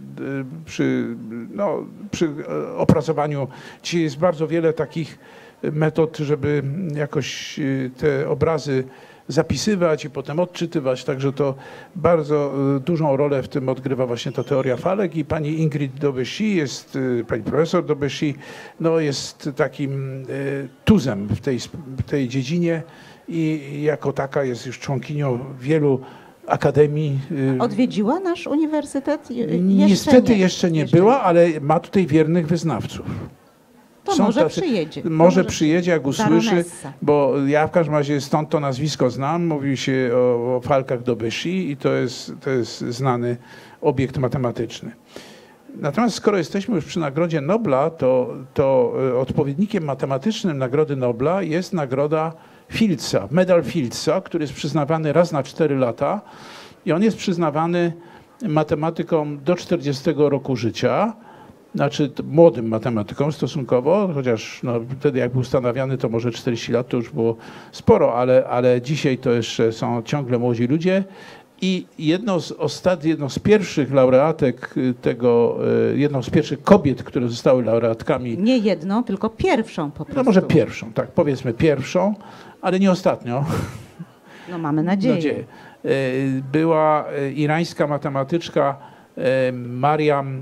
Speaker 2: przy opracowaniu. Dzisiaj jest bardzo wiele takich metod, żeby jakoś te obrazy zapisywać i potem odczytywać, także to bardzo dużą rolę w tym odgrywa właśnie ta teoria falek i pani Ingrid Daubechi pani profesor Daubechi, no jest takim tuzem w tej dziedzinie i jako taka jest już członkinią wielu akademii.
Speaker 1: Odwiedziła nasz uniwersytet?
Speaker 2: Niestety jeszcze nie była, ale ma tutaj wiernych wyznawców.
Speaker 1: To może przyjedzie.
Speaker 2: Może przyjedzie, jak usłyszy,
Speaker 1: baronessa.
Speaker 2: Bo ja w każdym razie stąd to nazwisko znam. Mówi się o falkach Daubechi i to jest znany obiekt matematyczny. Natomiast skoro jesteśmy już przy Nagrodzie Nobla, to odpowiednikiem matematycznym Nagrody Nobla jest nagroda Fields'a, medal Fields'a, który jest przyznawany raz na 4 lata i on jest przyznawany matematykom do 40 roku życia. Znaczy młodym matematykom stosunkowo, chociaż no, wtedy jak był ustanawiany, to może 40 lat to już było sporo, ale dzisiaj to jeszcze są ciągle młodzi ludzie. I jedną z pierwszych laureatek jedną z pierwszych kobiet, które zostały laureatkami.
Speaker 1: Nie jedną, tylko pierwszą po prostu.
Speaker 2: No może pierwszą, tak, powiedzmy pierwszą, ale nie ostatnią.
Speaker 1: No mamy nadzieję.
Speaker 2: Była irańska matematyczka Mariam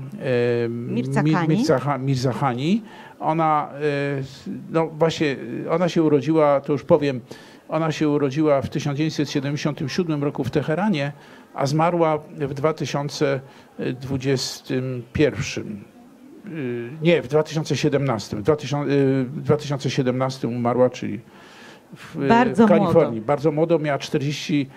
Speaker 2: Mirzakhani. Ona, no właśnie, ona się urodziła, to już powiem, ona się urodziła w 1977 roku w Teheranie, a zmarła w 2021. Nie, w 2017. W 2017 umarła, czyli w Kalifornii. Bardzo młodo, miała 40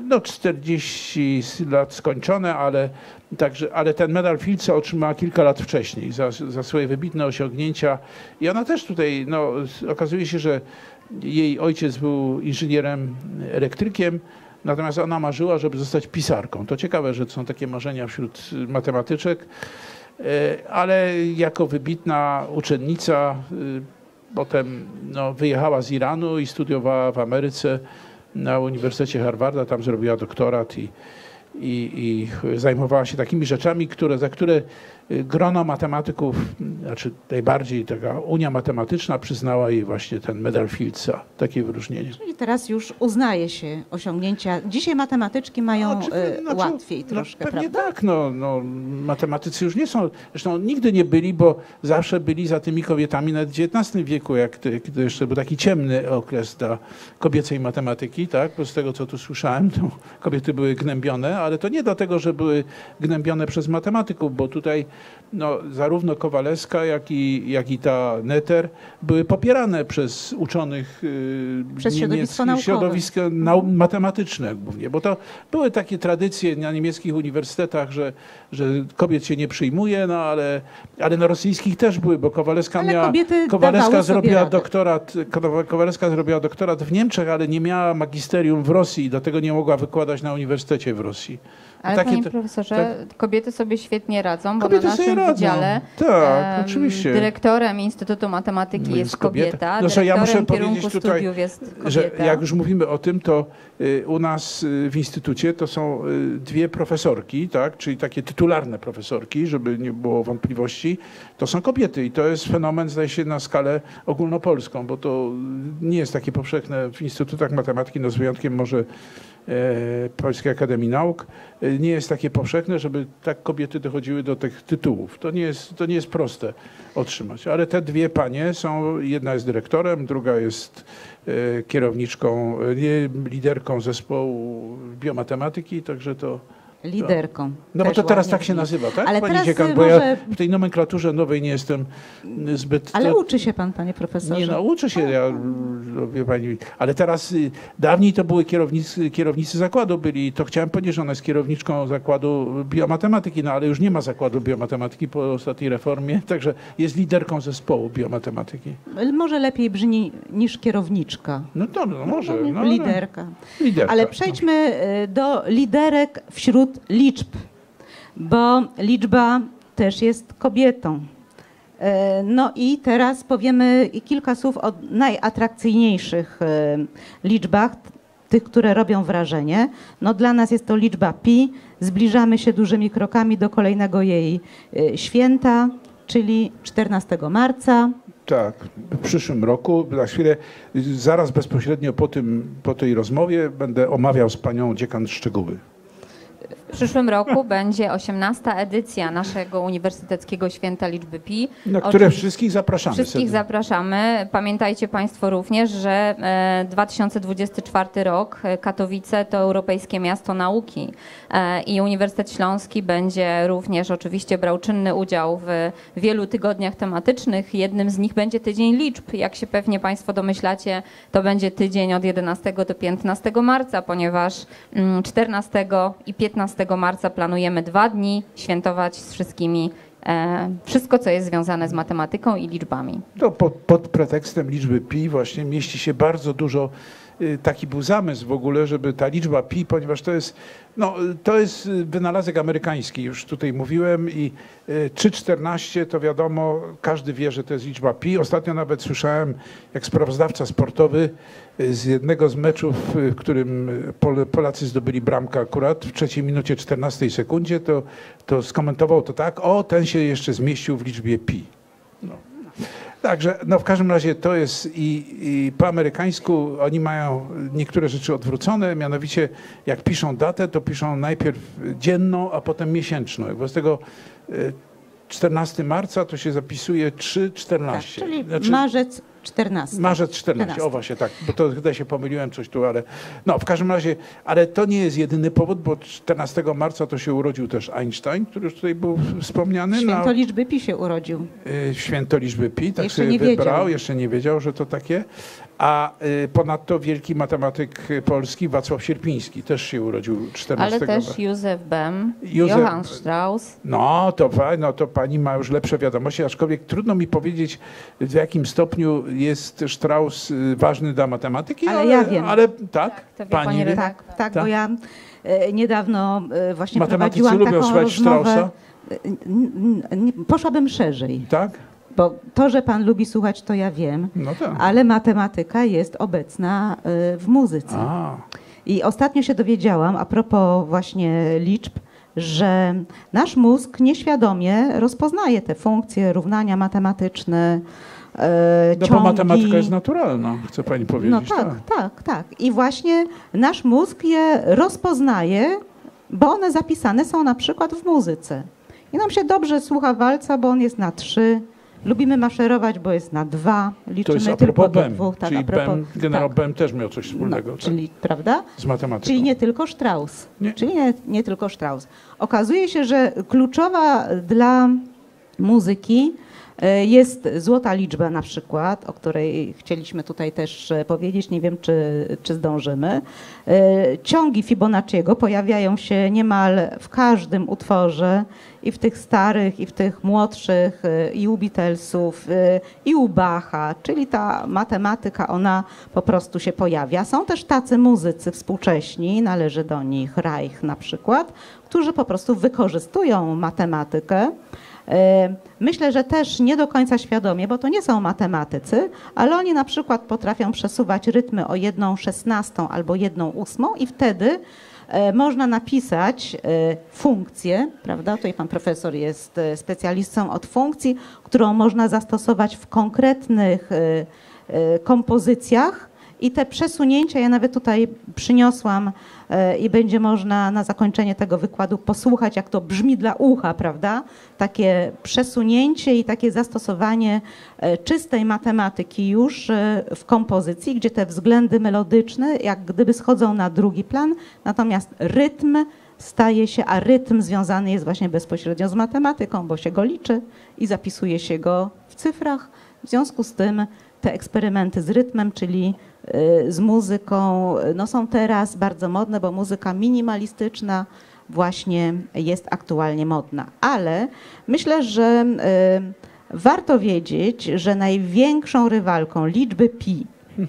Speaker 2: lat skończone, ale ten medal Fields'a otrzymała kilka lat wcześniej za swoje wybitne osiągnięcia. I ona też tutaj, no, okazuje się, że jej ojciec był inżynierem elektrykiem, natomiast ona marzyła, żeby zostać pisarką. To ciekawe, że są takie marzenia wśród matematyczek, ale jako wybitna uczennica potem no, wyjechała z Iranu i studiowała w Ameryce na Uniwersytecie Harvarda, tam zrobiła doktorat i zajmowała się takimi rzeczami, za które grono matematyków, znaczy najbardziej taka Unia Matematyczna przyznała jej właśnie ten medal Fields'a, takie wyróżnienie.
Speaker 1: Czyli teraz już uznaje się osiągnięcia. Dzisiaj matematyczki mają łatwiej troszkę,
Speaker 2: pewnie
Speaker 1: prawda?
Speaker 2: tak, no, matematycy już nie są, zresztą nigdy nie byli, bo zawsze byli za tymi kobietami nawet w XIX wieku, jak to jeszcze był taki ciemny okres dla kobiecej matematyki, tak, bo z tego co tu słyszałem, to kobiety były gnębione, ale to nie dlatego, że były gnębione przez matematyków, bo tutaj no, zarówno Kowalewska, jak i ta Netter były popierane przez uczonych
Speaker 1: przez
Speaker 2: środowisko matematyczne głównie, bo to były takie tradycje na niemieckich uniwersytetach, że kobiet się nie przyjmuje, no ale na rosyjskich też były, bo Kowalewska zrobiła doktorat w Niemczech, ale nie miała magisterium w Rosji i dlatego nie mogła wykładać na uniwersytecie w Rosji.
Speaker 3: Ale
Speaker 2: takie
Speaker 3: panie
Speaker 2: to-
Speaker 3: profesorze, kobiety sobie świetnie radzą, bo
Speaker 2: Kobiety
Speaker 3: na
Speaker 2: sobie
Speaker 3: naszym
Speaker 2: radzą.
Speaker 3: wydziale
Speaker 2: Tak, oczywiście.
Speaker 3: dyrektorem Instytutu Matematyki jest kobieta,
Speaker 2: Zresztą ja muszę
Speaker 3: dyrektorem
Speaker 2: powiedzieć
Speaker 3: kierunku
Speaker 2: tutaj,
Speaker 3: studiów jest
Speaker 2: że
Speaker 3: kobieta.
Speaker 2: jak już mówimy o tym, to u nas w instytucie to są dwie profesorki, tak? Czyli takie tytularne profesorki, żeby nie było wątpliwości, to są kobiety i to jest fenomen, zdaje się, na skalę ogólnopolską, bo to nie jest takie powszechne w instytutach matematyki, no z wyjątkiem może Polskiej Akademii Nauk, nie jest takie powszechne, żeby tak kobiety dochodziły do tych tytułów. To nie jest proste otrzymać. Ale te dwie panie są, jedna jest dyrektorem, druga jest kierowniczką, liderką zespołu biomatematyki, także to...
Speaker 1: Liderką.
Speaker 2: No bo
Speaker 1: Też
Speaker 2: to teraz
Speaker 1: ładnie
Speaker 2: tak się
Speaker 1: brzmi.
Speaker 2: nazywa, tak?
Speaker 1: Ale
Speaker 2: Pani
Speaker 1: teraz
Speaker 2: dziekan, bo ja
Speaker 1: może...
Speaker 2: w tej nomenklaturze nowej nie jestem zbyt...
Speaker 1: Ale uczy się pan, panie profesorze.
Speaker 2: Nie, no uczę się, ja, wie pani, ale teraz dawniej to były kierownicy zakładu byli, to chciałem powiedzieć, że ona jest kierowniczką zakładu biomatematyki, no ale już nie ma zakładu biomatematyki po ostatniej reformie, także jest liderką zespołu biomatematyki.
Speaker 1: Może lepiej brzmi niż kierowniczka.
Speaker 2: No to no może. No,
Speaker 1: Liderka.
Speaker 2: Liderka.
Speaker 1: Ale przejdźmy do liderek wśród liczb, bo liczba też jest kobietą. No i teraz powiemy kilka słów o najatrakcyjniejszych liczbach, tych, które robią wrażenie. No dla nas jest to liczba pi. Zbliżamy się dużymi krokami do kolejnego jej święta, czyli 14 marca.
Speaker 2: Tak, w przyszłym roku, za chwilę, zaraz bezpośrednio po tej rozmowie będę omawiał z panią dziekan szczegóły.
Speaker 3: W przyszłym roku będzie 18. edycja naszego Uniwersyteckiego Święta Liczby Pi.
Speaker 2: Na które wszystkich zapraszamy.
Speaker 3: Wszystkich zapraszamy. Pamiętajcie Państwo również, że 2024 rok Katowice to Europejskie Miasto Nauki i Uniwersytet Śląski będzie również oczywiście brał czynny udział w wielu tygodniach tematycznych. Jednym z nich będzie Tydzień Liczb. Jak się pewnie Państwo domyślacie, to będzie tydzień od 11 do 15 marca, ponieważ 14 i 15 marca planujemy 2 dni świętować z wszystkimi wszystko, co jest związane z matematyką i liczbami.
Speaker 2: To pod pretekstem liczby pi właśnie mieści się bardzo dużo, taki był zamysł w ogóle, żeby ta liczba pi, ponieważ to jest wynalazek amerykański, już tutaj mówiłem i 3,14 to wiadomo, każdy wie, że to jest liczba pi. Ostatnio nawet słyszałem, jak sprawozdawca sportowy z jednego z meczów, w którym Polacy zdobyli bramkę akurat w 3 minucie 14 sekundzie, to skomentował to tak, ten się jeszcze zmieścił w liczbie pi. No. Także w każdym razie to jest i po amerykańsku oni mają niektóre rzeczy odwrócone, mianowicie jak piszą datę, to piszą najpierw dzienną, a potem miesięczną. Wobec tego 14 marca to się zapisuje 3,14.
Speaker 1: Tak, czyli marzec 14.
Speaker 2: Marzec 14, o właśnie tak, bo to chyba się pomyliłem coś tu, ale w każdym razie, ale to nie jest jedyny powód, bo 14 marca to się urodził też Einstein, który już tutaj był wspomniany.
Speaker 1: Święto liczby pi się urodził.
Speaker 2: Święto liczby pi, tak
Speaker 1: jeszcze
Speaker 2: sobie
Speaker 1: nie
Speaker 2: wybrał,
Speaker 1: wiedział.
Speaker 2: jeszcze nie wiedział, że to takie. A ponadto wielki matematyk polski Wacław Sierpiński też się urodził 14
Speaker 3: Ale też Józef Bem, Johann Strauss.
Speaker 2: No to pani ma już lepsze wiadomości, aczkolwiek trudno mi powiedzieć, w jakim stopniu jest Strauss ważny dla matematyki.
Speaker 1: Ale ja wiem.
Speaker 2: Ale tak,
Speaker 3: to wie
Speaker 2: pani
Speaker 3: pani
Speaker 2: wie?
Speaker 1: Tak, bo ja niedawno właśnie
Speaker 2: Matematycy
Speaker 1: prowadziłam
Speaker 2: lubią
Speaker 1: taką
Speaker 2: słuchać
Speaker 1: rozmowę.
Speaker 2: Straussa?
Speaker 1: Poszłabym szerzej.
Speaker 2: Tak?
Speaker 1: Bo to, że pan lubi słuchać, to ja wiem,
Speaker 2: No tak.
Speaker 1: ale matematyka jest obecna w muzyce. I ostatnio się dowiedziałam, a propos właśnie liczb, że nasz mózg nieświadomie rozpoznaje te funkcje, równania matematyczne,
Speaker 2: No
Speaker 1: ciągi.
Speaker 2: bo matematyka jest naturalna, chce pani powiedzieć.
Speaker 1: No tak. I właśnie nasz mózg je rozpoznaje, bo one zapisane są na przykład w muzyce. I nam się dobrze słucha walca, bo on jest na 3. Lubimy maszerować, bo jest na 2. Liczymy
Speaker 2: To jest a
Speaker 1: tylko
Speaker 2: propos
Speaker 1: do
Speaker 2: Bem,
Speaker 1: 2. Tak,
Speaker 2: czyli
Speaker 1: a propos,
Speaker 2: generał
Speaker 1: tak.
Speaker 2: Bem też miał coś wspólnego
Speaker 1: Czyli, prawda?
Speaker 2: z matematyką.
Speaker 1: Czyli nie tylko Strauss.
Speaker 2: Nie.
Speaker 1: Czyli nie tylko Strauss. Okazuje się, że kluczowa dla muzyki Jest złota liczba na przykład, o której chcieliśmy tutaj też powiedzieć, nie wiem czy zdążymy. Ciągi Fibonacciego pojawiają się niemal w każdym utworze, i w tych starych, i w tych młodszych, i u Beatlesów, i u Bacha, czyli ta matematyka, ona po prostu się pojawia. Są też tacy muzycy współcześni, należy do nich Reich na przykład, którzy po prostu wykorzystują matematykę. Myślę, że też nie do końca świadomie, bo to nie są matematycy, ale oni na przykład potrafią przesuwać rytmy o 1/16 albo 1/8 i wtedy można napisać funkcję, prawda? Tutaj pan profesor jest specjalistą od funkcji, którą można zastosować w konkretnych kompozycjach i te przesunięcia, ja nawet tutaj przyniosłam i będzie można na zakończenie tego wykładu posłuchać, jak to brzmi dla ucha, prawda? Takie przesunięcie i takie zastosowanie czystej matematyki już w kompozycji, gdzie te względy melodyczne jak gdyby schodzą na drugi plan, natomiast rytm staje się, a rytm związany jest właśnie bezpośrednio z matematyką, bo się go liczy i zapisuje się go w cyfrach. W związku z tym te eksperymenty z rytmem, czyli z muzyką, no są teraz bardzo modne, bo muzyka minimalistyczna właśnie jest aktualnie modna. Ale myślę, że warto wiedzieć, że największą rywalką liczby pi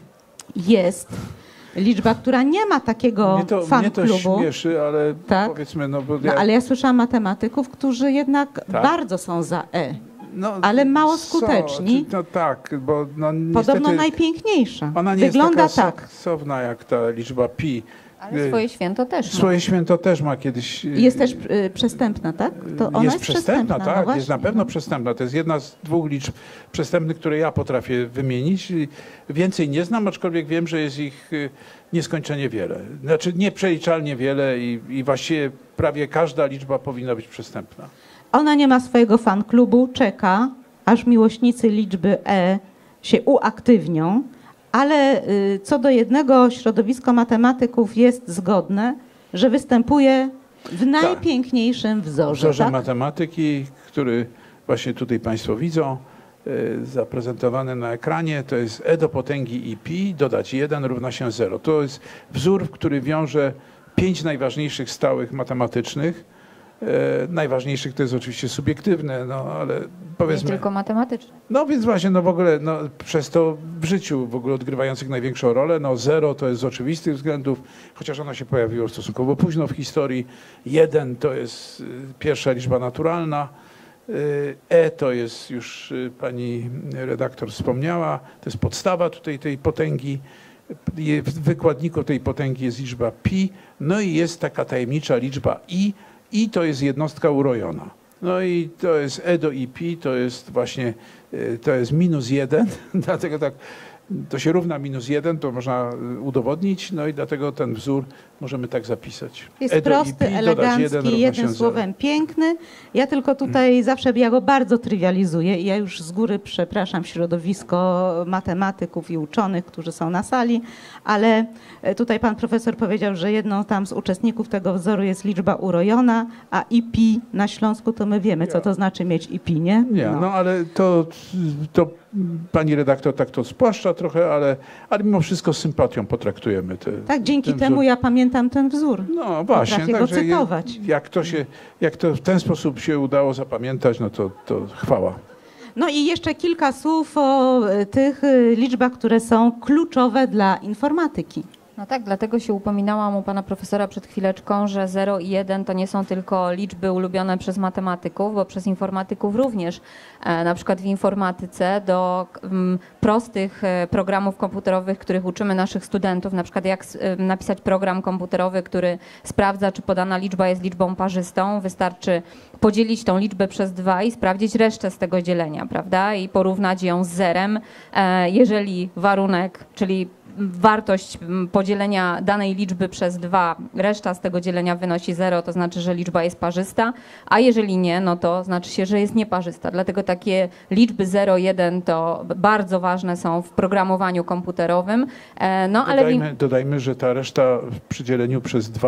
Speaker 1: jest liczba, która nie ma takiego fan-klubu.
Speaker 2: Mnie to śmieszy, ale
Speaker 1: tak?
Speaker 2: Powiedzmy...
Speaker 1: ale ja słyszałam matematyków, którzy jednak bardzo są za E.
Speaker 2: No,
Speaker 1: ale mało skuteczni.
Speaker 2: No tak, bo no,
Speaker 1: podobno najpiękniejsza.
Speaker 2: Ona nie
Speaker 1: wygląda
Speaker 2: jest taka
Speaker 1: tak.
Speaker 2: sensowna jak ta liczba pi.
Speaker 3: Ale swoje święto też ma.
Speaker 2: Swoje święto też ma kiedyś.
Speaker 1: Jest też przestępna, tak? To ona jest przestępna,
Speaker 2: tak,
Speaker 1: no
Speaker 2: jest na pewno przestępna. To jest jedna z 2 liczb przestępnych, które ja potrafię wymienić. Więcej nie znam, aczkolwiek wiem, że jest ich nieskończenie wiele. Znaczy nieprzeliczalnie wiele i właściwie prawie każda liczba powinna być przestępna.
Speaker 1: Ona nie ma swojego fan-klubu, czeka, aż miłośnicy liczby E się uaktywnią, ale co do jednego środowisko matematyków jest zgodne, że występuje w najpiękniejszym wzorze.
Speaker 2: Wzorze matematyki, który właśnie tutaj Państwo widzą, zaprezentowany na ekranie, to jest e do potęgi i pi, dodać 1 równa się 0. To jest wzór, który wiąże 5 najważniejszych stałych matematycznych. Najważniejszych to jest oczywiście subiektywne, no ale powiedzmy...
Speaker 3: Nie tylko matematyczne.
Speaker 2: No więc właśnie, no w ogóle no, przez to w życiu w ogóle odgrywających największą rolę, no 0 to jest z oczywistych względów, chociaż ono się pojawiło stosunkowo późno w historii, 1 to jest pierwsza liczba naturalna, e to jest już pani redaktor wspomniała, to jest podstawa tutaj tej potęgi, w wykładniku tej potęgi jest liczba pi, no i jest taka tajemnicza liczba i to jest jednostka urojona. No i to jest e do i pi, to jest właśnie, to jest -1, dlatego tak, to się równa -1, to można udowodnić, no i dlatego ten wzór możemy tak zapisać.
Speaker 1: Jest prosty, elegancki, jednym słowem piękny. Ja tylko tutaj zawsze ja go bardzo trywializuję i ja już z góry przepraszam środowisko matematyków i uczonych, którzy są na sali, ale tutaj pan profesor powiedział, że jedną tam z uczestników tego wzoru jest liczba urojona, a i pi na Śląsku to my wiemy, co to znaczy mieć i pi, nie?
Speaker 2: Nie, no ale to pani redaktor tak to spłaszcza trochę, ale mimo wszystko z sympatią potraktujemy te.
Speaker 1: Tak, dzięki temu ja pamiętam ten wzór.
Speaker 2: No właśnie,
Speaker 1: potrafię go cytować.
Speaker 2: Jak to w ten sposób się udało zapamiętać, no to chwała.
Speaker 1: No i jeszcze kilka słów o tych liczbach, które są kluczowe dla informatyki.
Speaker 3: No tak, dlatego się upominałam u pana profesora przed chwileczką, że 0 i 1 to nie są tylko liczby ulubione przez matematyków, bo przez informatyków również. Na przykład w informatyce do prostych programów komputerowych, których uczymy naszych studentów, na przykład jak napisać program komputerowy, który sprawdza, czy podana liczba jest liczbą parzystą, wystarczy podzielić tą liczbę przez 2 i sprawdzić resztę z tego dzielenia, prawda? I porównać ją z zerem. Jeżeli warunek, czyli wartość podzielenia danej liczby przez 2, reszta z tego dzielenia wynosi 0, to znaczy, że liczba jest parzysta, a jeżeli nie, no to znaczy się, że jest nieparzysta. Dlatego takie liczby 0, 1 to bardzo ważne są w programowaniu komputerowym. No,
Speaker 2: Dodajmy, że ta reszta przy dzieleniu przez 2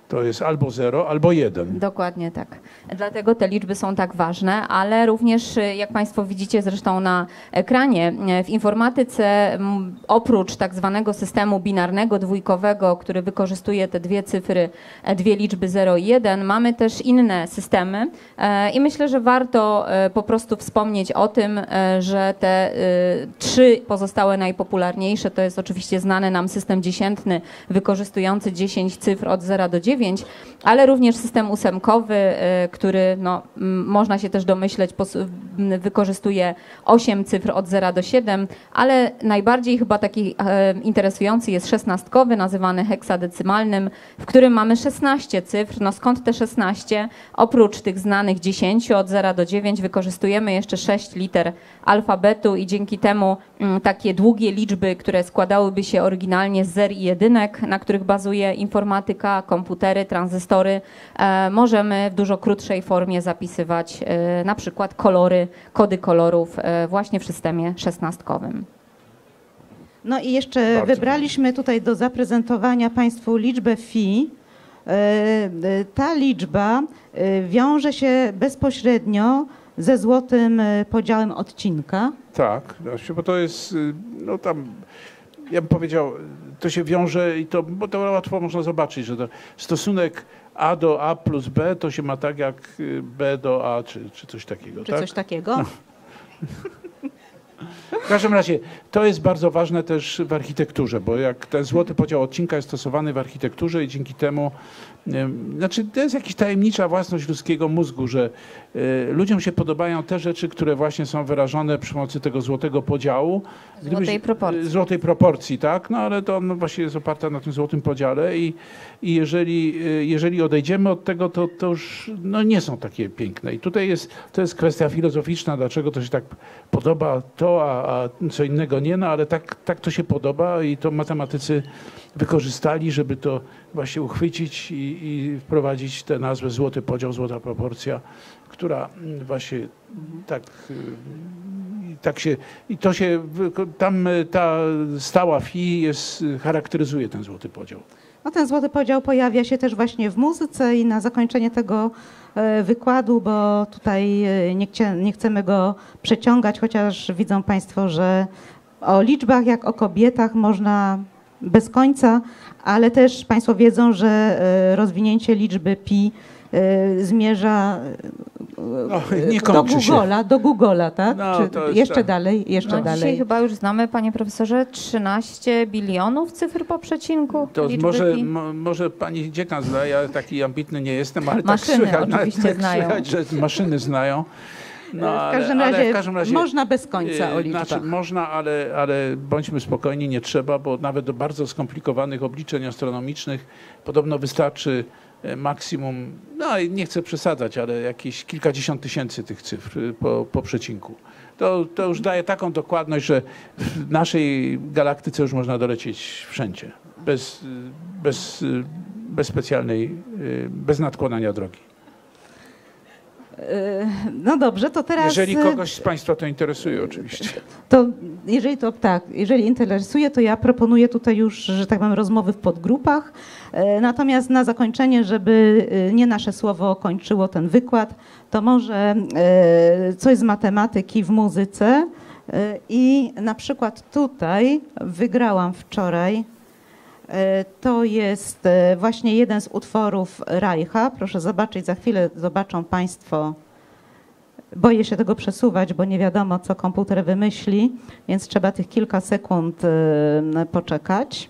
Speaker 2: To jest albo 0, albo 1.
Speaker 3: Dokładnie tak. Dlatego te liczby są tak ważne, ale również, jak Państwo widzicie zresztą na ekranie, w informatyce oprócz tak zwanego systemu binarnego, dwójkowego, który wykorzystuje te dwie cyfry, dwie liczby 0 i 1, mamy też inne systemy i myślę, że warto po prostu wspomnieć o tym, że te trzy pozostałe najpopularniejsze to jest oczywiście znany nam system dziesiętny wykorzystujący 10 cyfr od 0 do 9, ale również system ósemkowy, który no, można się też domyśleć, wykorzystuje 8 cyfr od 0 do 7, ale najbardziej chyba taki interesujący jest szesnastkowy, nazywany heksadecymalnym, w którym mamy 16 cyfr. No skąd te 16? Oprócz tych znanych 10 od 0 do 9 wykorzystujemy jeszcze 6 liter alfabetu i dzięki temu takie długie liczby, które składałyby się oryginalnie z zer i jedynek, na których bazuje informatyka, komputery, tranzystory, możemy w dużo krótszej formie zapisywać na przykład kolory, kody kolorów właśnie w systemie szesnastkowym.
Speaker 1: No i jeszcze wybraliśmy tutaj do zaprezentowania Państwu liczbę fi. Ta liczba wiąże się bezpośrednio ze złotym podziałem odcinka.
Speaker 2: Tak, bo to jest, no tam, ja bym powiedział, to się wiąże i to, bo to łatwo można zobaczyć, że to stosunek A do A plus B to się ma tak jak B do A, czy coś takiego.
Speaker 1: Czy
Speaker 2: tak?
Speaker 1: coś takiego? No.
Speaker 2: W każdym razie to jest bardzo ważne też w architekturze, bo jak ten złoty podział odcinka jest stosowany w architekturze i dzięki temu, znaczy to jest jakaś tajemnicza własność ludzkiego mózgu, że ludziom się podobają te rzeczy, które właśnie są wyrażone przy pomocy tego złotego podziału. Złotej proporcji, tak? No ale to właśnie jest oparte na tym złotym podziale i jeżeli odejdziemy od tego, to już no, nie są takie piękne. I tutaj to jest kwestia filozoficzna, dlaczego to się tak podoba to, a co innego nie, no ale tak to się podoba i to matematycy wykorzystali, żeby to właśnie uchwycić i wprowadzić tę nazwę złoty podział, złota proporcja, która właśnie tak się, i to się, tam ta stała fi charakteryzuje ten złoty podział.
Speaker 1: No ten złoty podział pojawia się też właśnie w muzyce i na zakończenie tego wykładu, bo tutaj nie chcemy go przeciągać, chociaż widzą Państwo, że o liczbach jak o kobietach można bez końca, ale też Państwo wiedzą, że rozwinięcie liczby pi zmierza do Google'a, tak?
Speaker 2: No,
Speaker 1: czy jeszcze tak. Dalej? Jeszcze dalej.
Speaker 3: Dzisiaj chyba już znamy, panie profesorze, 13 bilionów cyfr po przecinku.
Speaker 2: To może pani dziekan zna, ja taki ambitny nie jestem, ale
Speaker 3: maszyny
Speaker 2: tak
Speaker 3: słychać,
Speaker 2: że maszyny znają. No,
Speaker 1: w każdym razie można bez końca o liczbach.
Speaker 2: Znaczy, można, ale bądźmy spokojni, nie trzeba, bo nawet do bardzo skomplikowanych obliczeń astronomicznych podobno wystarczy maksimum, no nie chcę przesadzać, ale jakieś kilkadziesiąt tysięcy tych cyfr po przecinku. To już daje taką dokładność, że w naszej galaktyce już można dolecieć wszędzie, bez specjalnej, bez nadkładania drogi.
Speaker 1: No dobrze, to teraz...
Speaker 2: Jeżeli kogoś z Państwa to interesuje oczywiście.
Speaker 1: To jeżeli interesuje, to ja proponuję tutaj już, że tak powiem, rozmowy w podgrupach. Natomiast na zakończenie, żeby nie nasze słowo kończyło ten wykład, to może coś z matematyki w muzyce. I na przykład tutaj wygrałam wczoraj. To jest właśnie jeden z utworów Reicha. Proszę zobaczyć, za chwilę zobaczą Państwo. Boję się tego przesuwać, bo nie wiadomo, co komputer wymyśli, więc trzeba tych kilka sekund poczekać.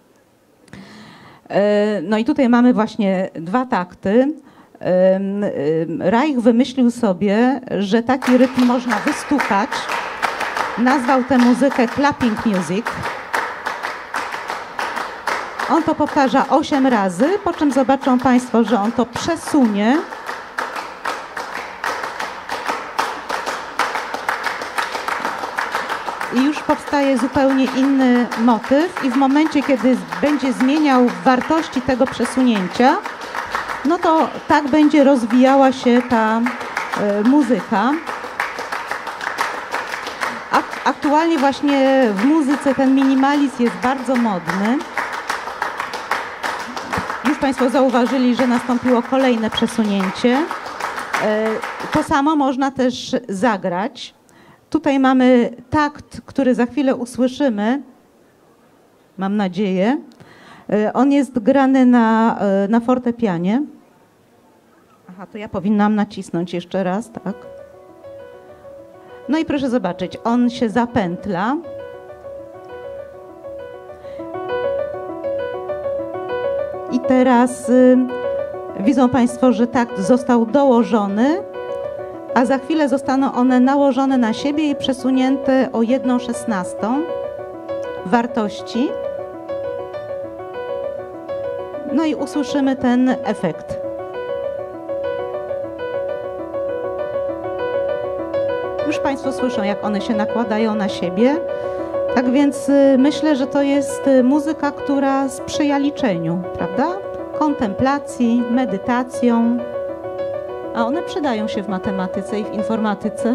Speaker 1: No i tutaj mamy właśnie dwa takty. Reich wymyślił sobie, że taki rytm można wystukać. Nazwał tę muzykę clapping music. On to powtarza 8 razy, po czym zobaczą Państwo, że on to przesunie. I już powstaje zupełnie inny motyw i w momencie, kiedy będzie zmieniał wartości tego przesunięcia, no to tak będzie rozwijała się ta muzyka. Aktualnie właśnie w muzyce ten minimalizm jest bardzo modny. Już Państwo zauważyli, że nastąpiło kolejne przesunięcie. To samo można też zagrać. Tutaj mamy takt, który za chwilę usłyszymy, mam nadzieję. On jest grany na fortepianie. Aha, to ja powinnam nacisnąć jeszcze raz, tak. No i proszę zobaczyć, on się zapętla. I teraz widzą Państwo, że takt został dołożony, a za chwilę zostaną one nałożone na siebie i przesunięte o 1/16 wartości. No i usłyszymy ten efekt. Już Państwo słyszą, jak one się nakładają na siebie. Tak więc myślę, że to jest muzyka, która sprzyja liczeniu, prawda? Kontemplacji, medytacją. A one przydają się w matematyce i w informatyce.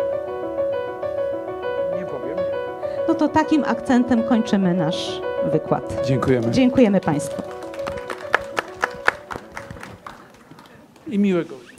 Speaker 2: Nie powiem.
Speaker 1: No to takim akcentem kończymy nasz wykład.
Speaker 2: Dziękujemy.
Speaker 1: Dziękujemy Państwu.
Speaker 2: I miłego.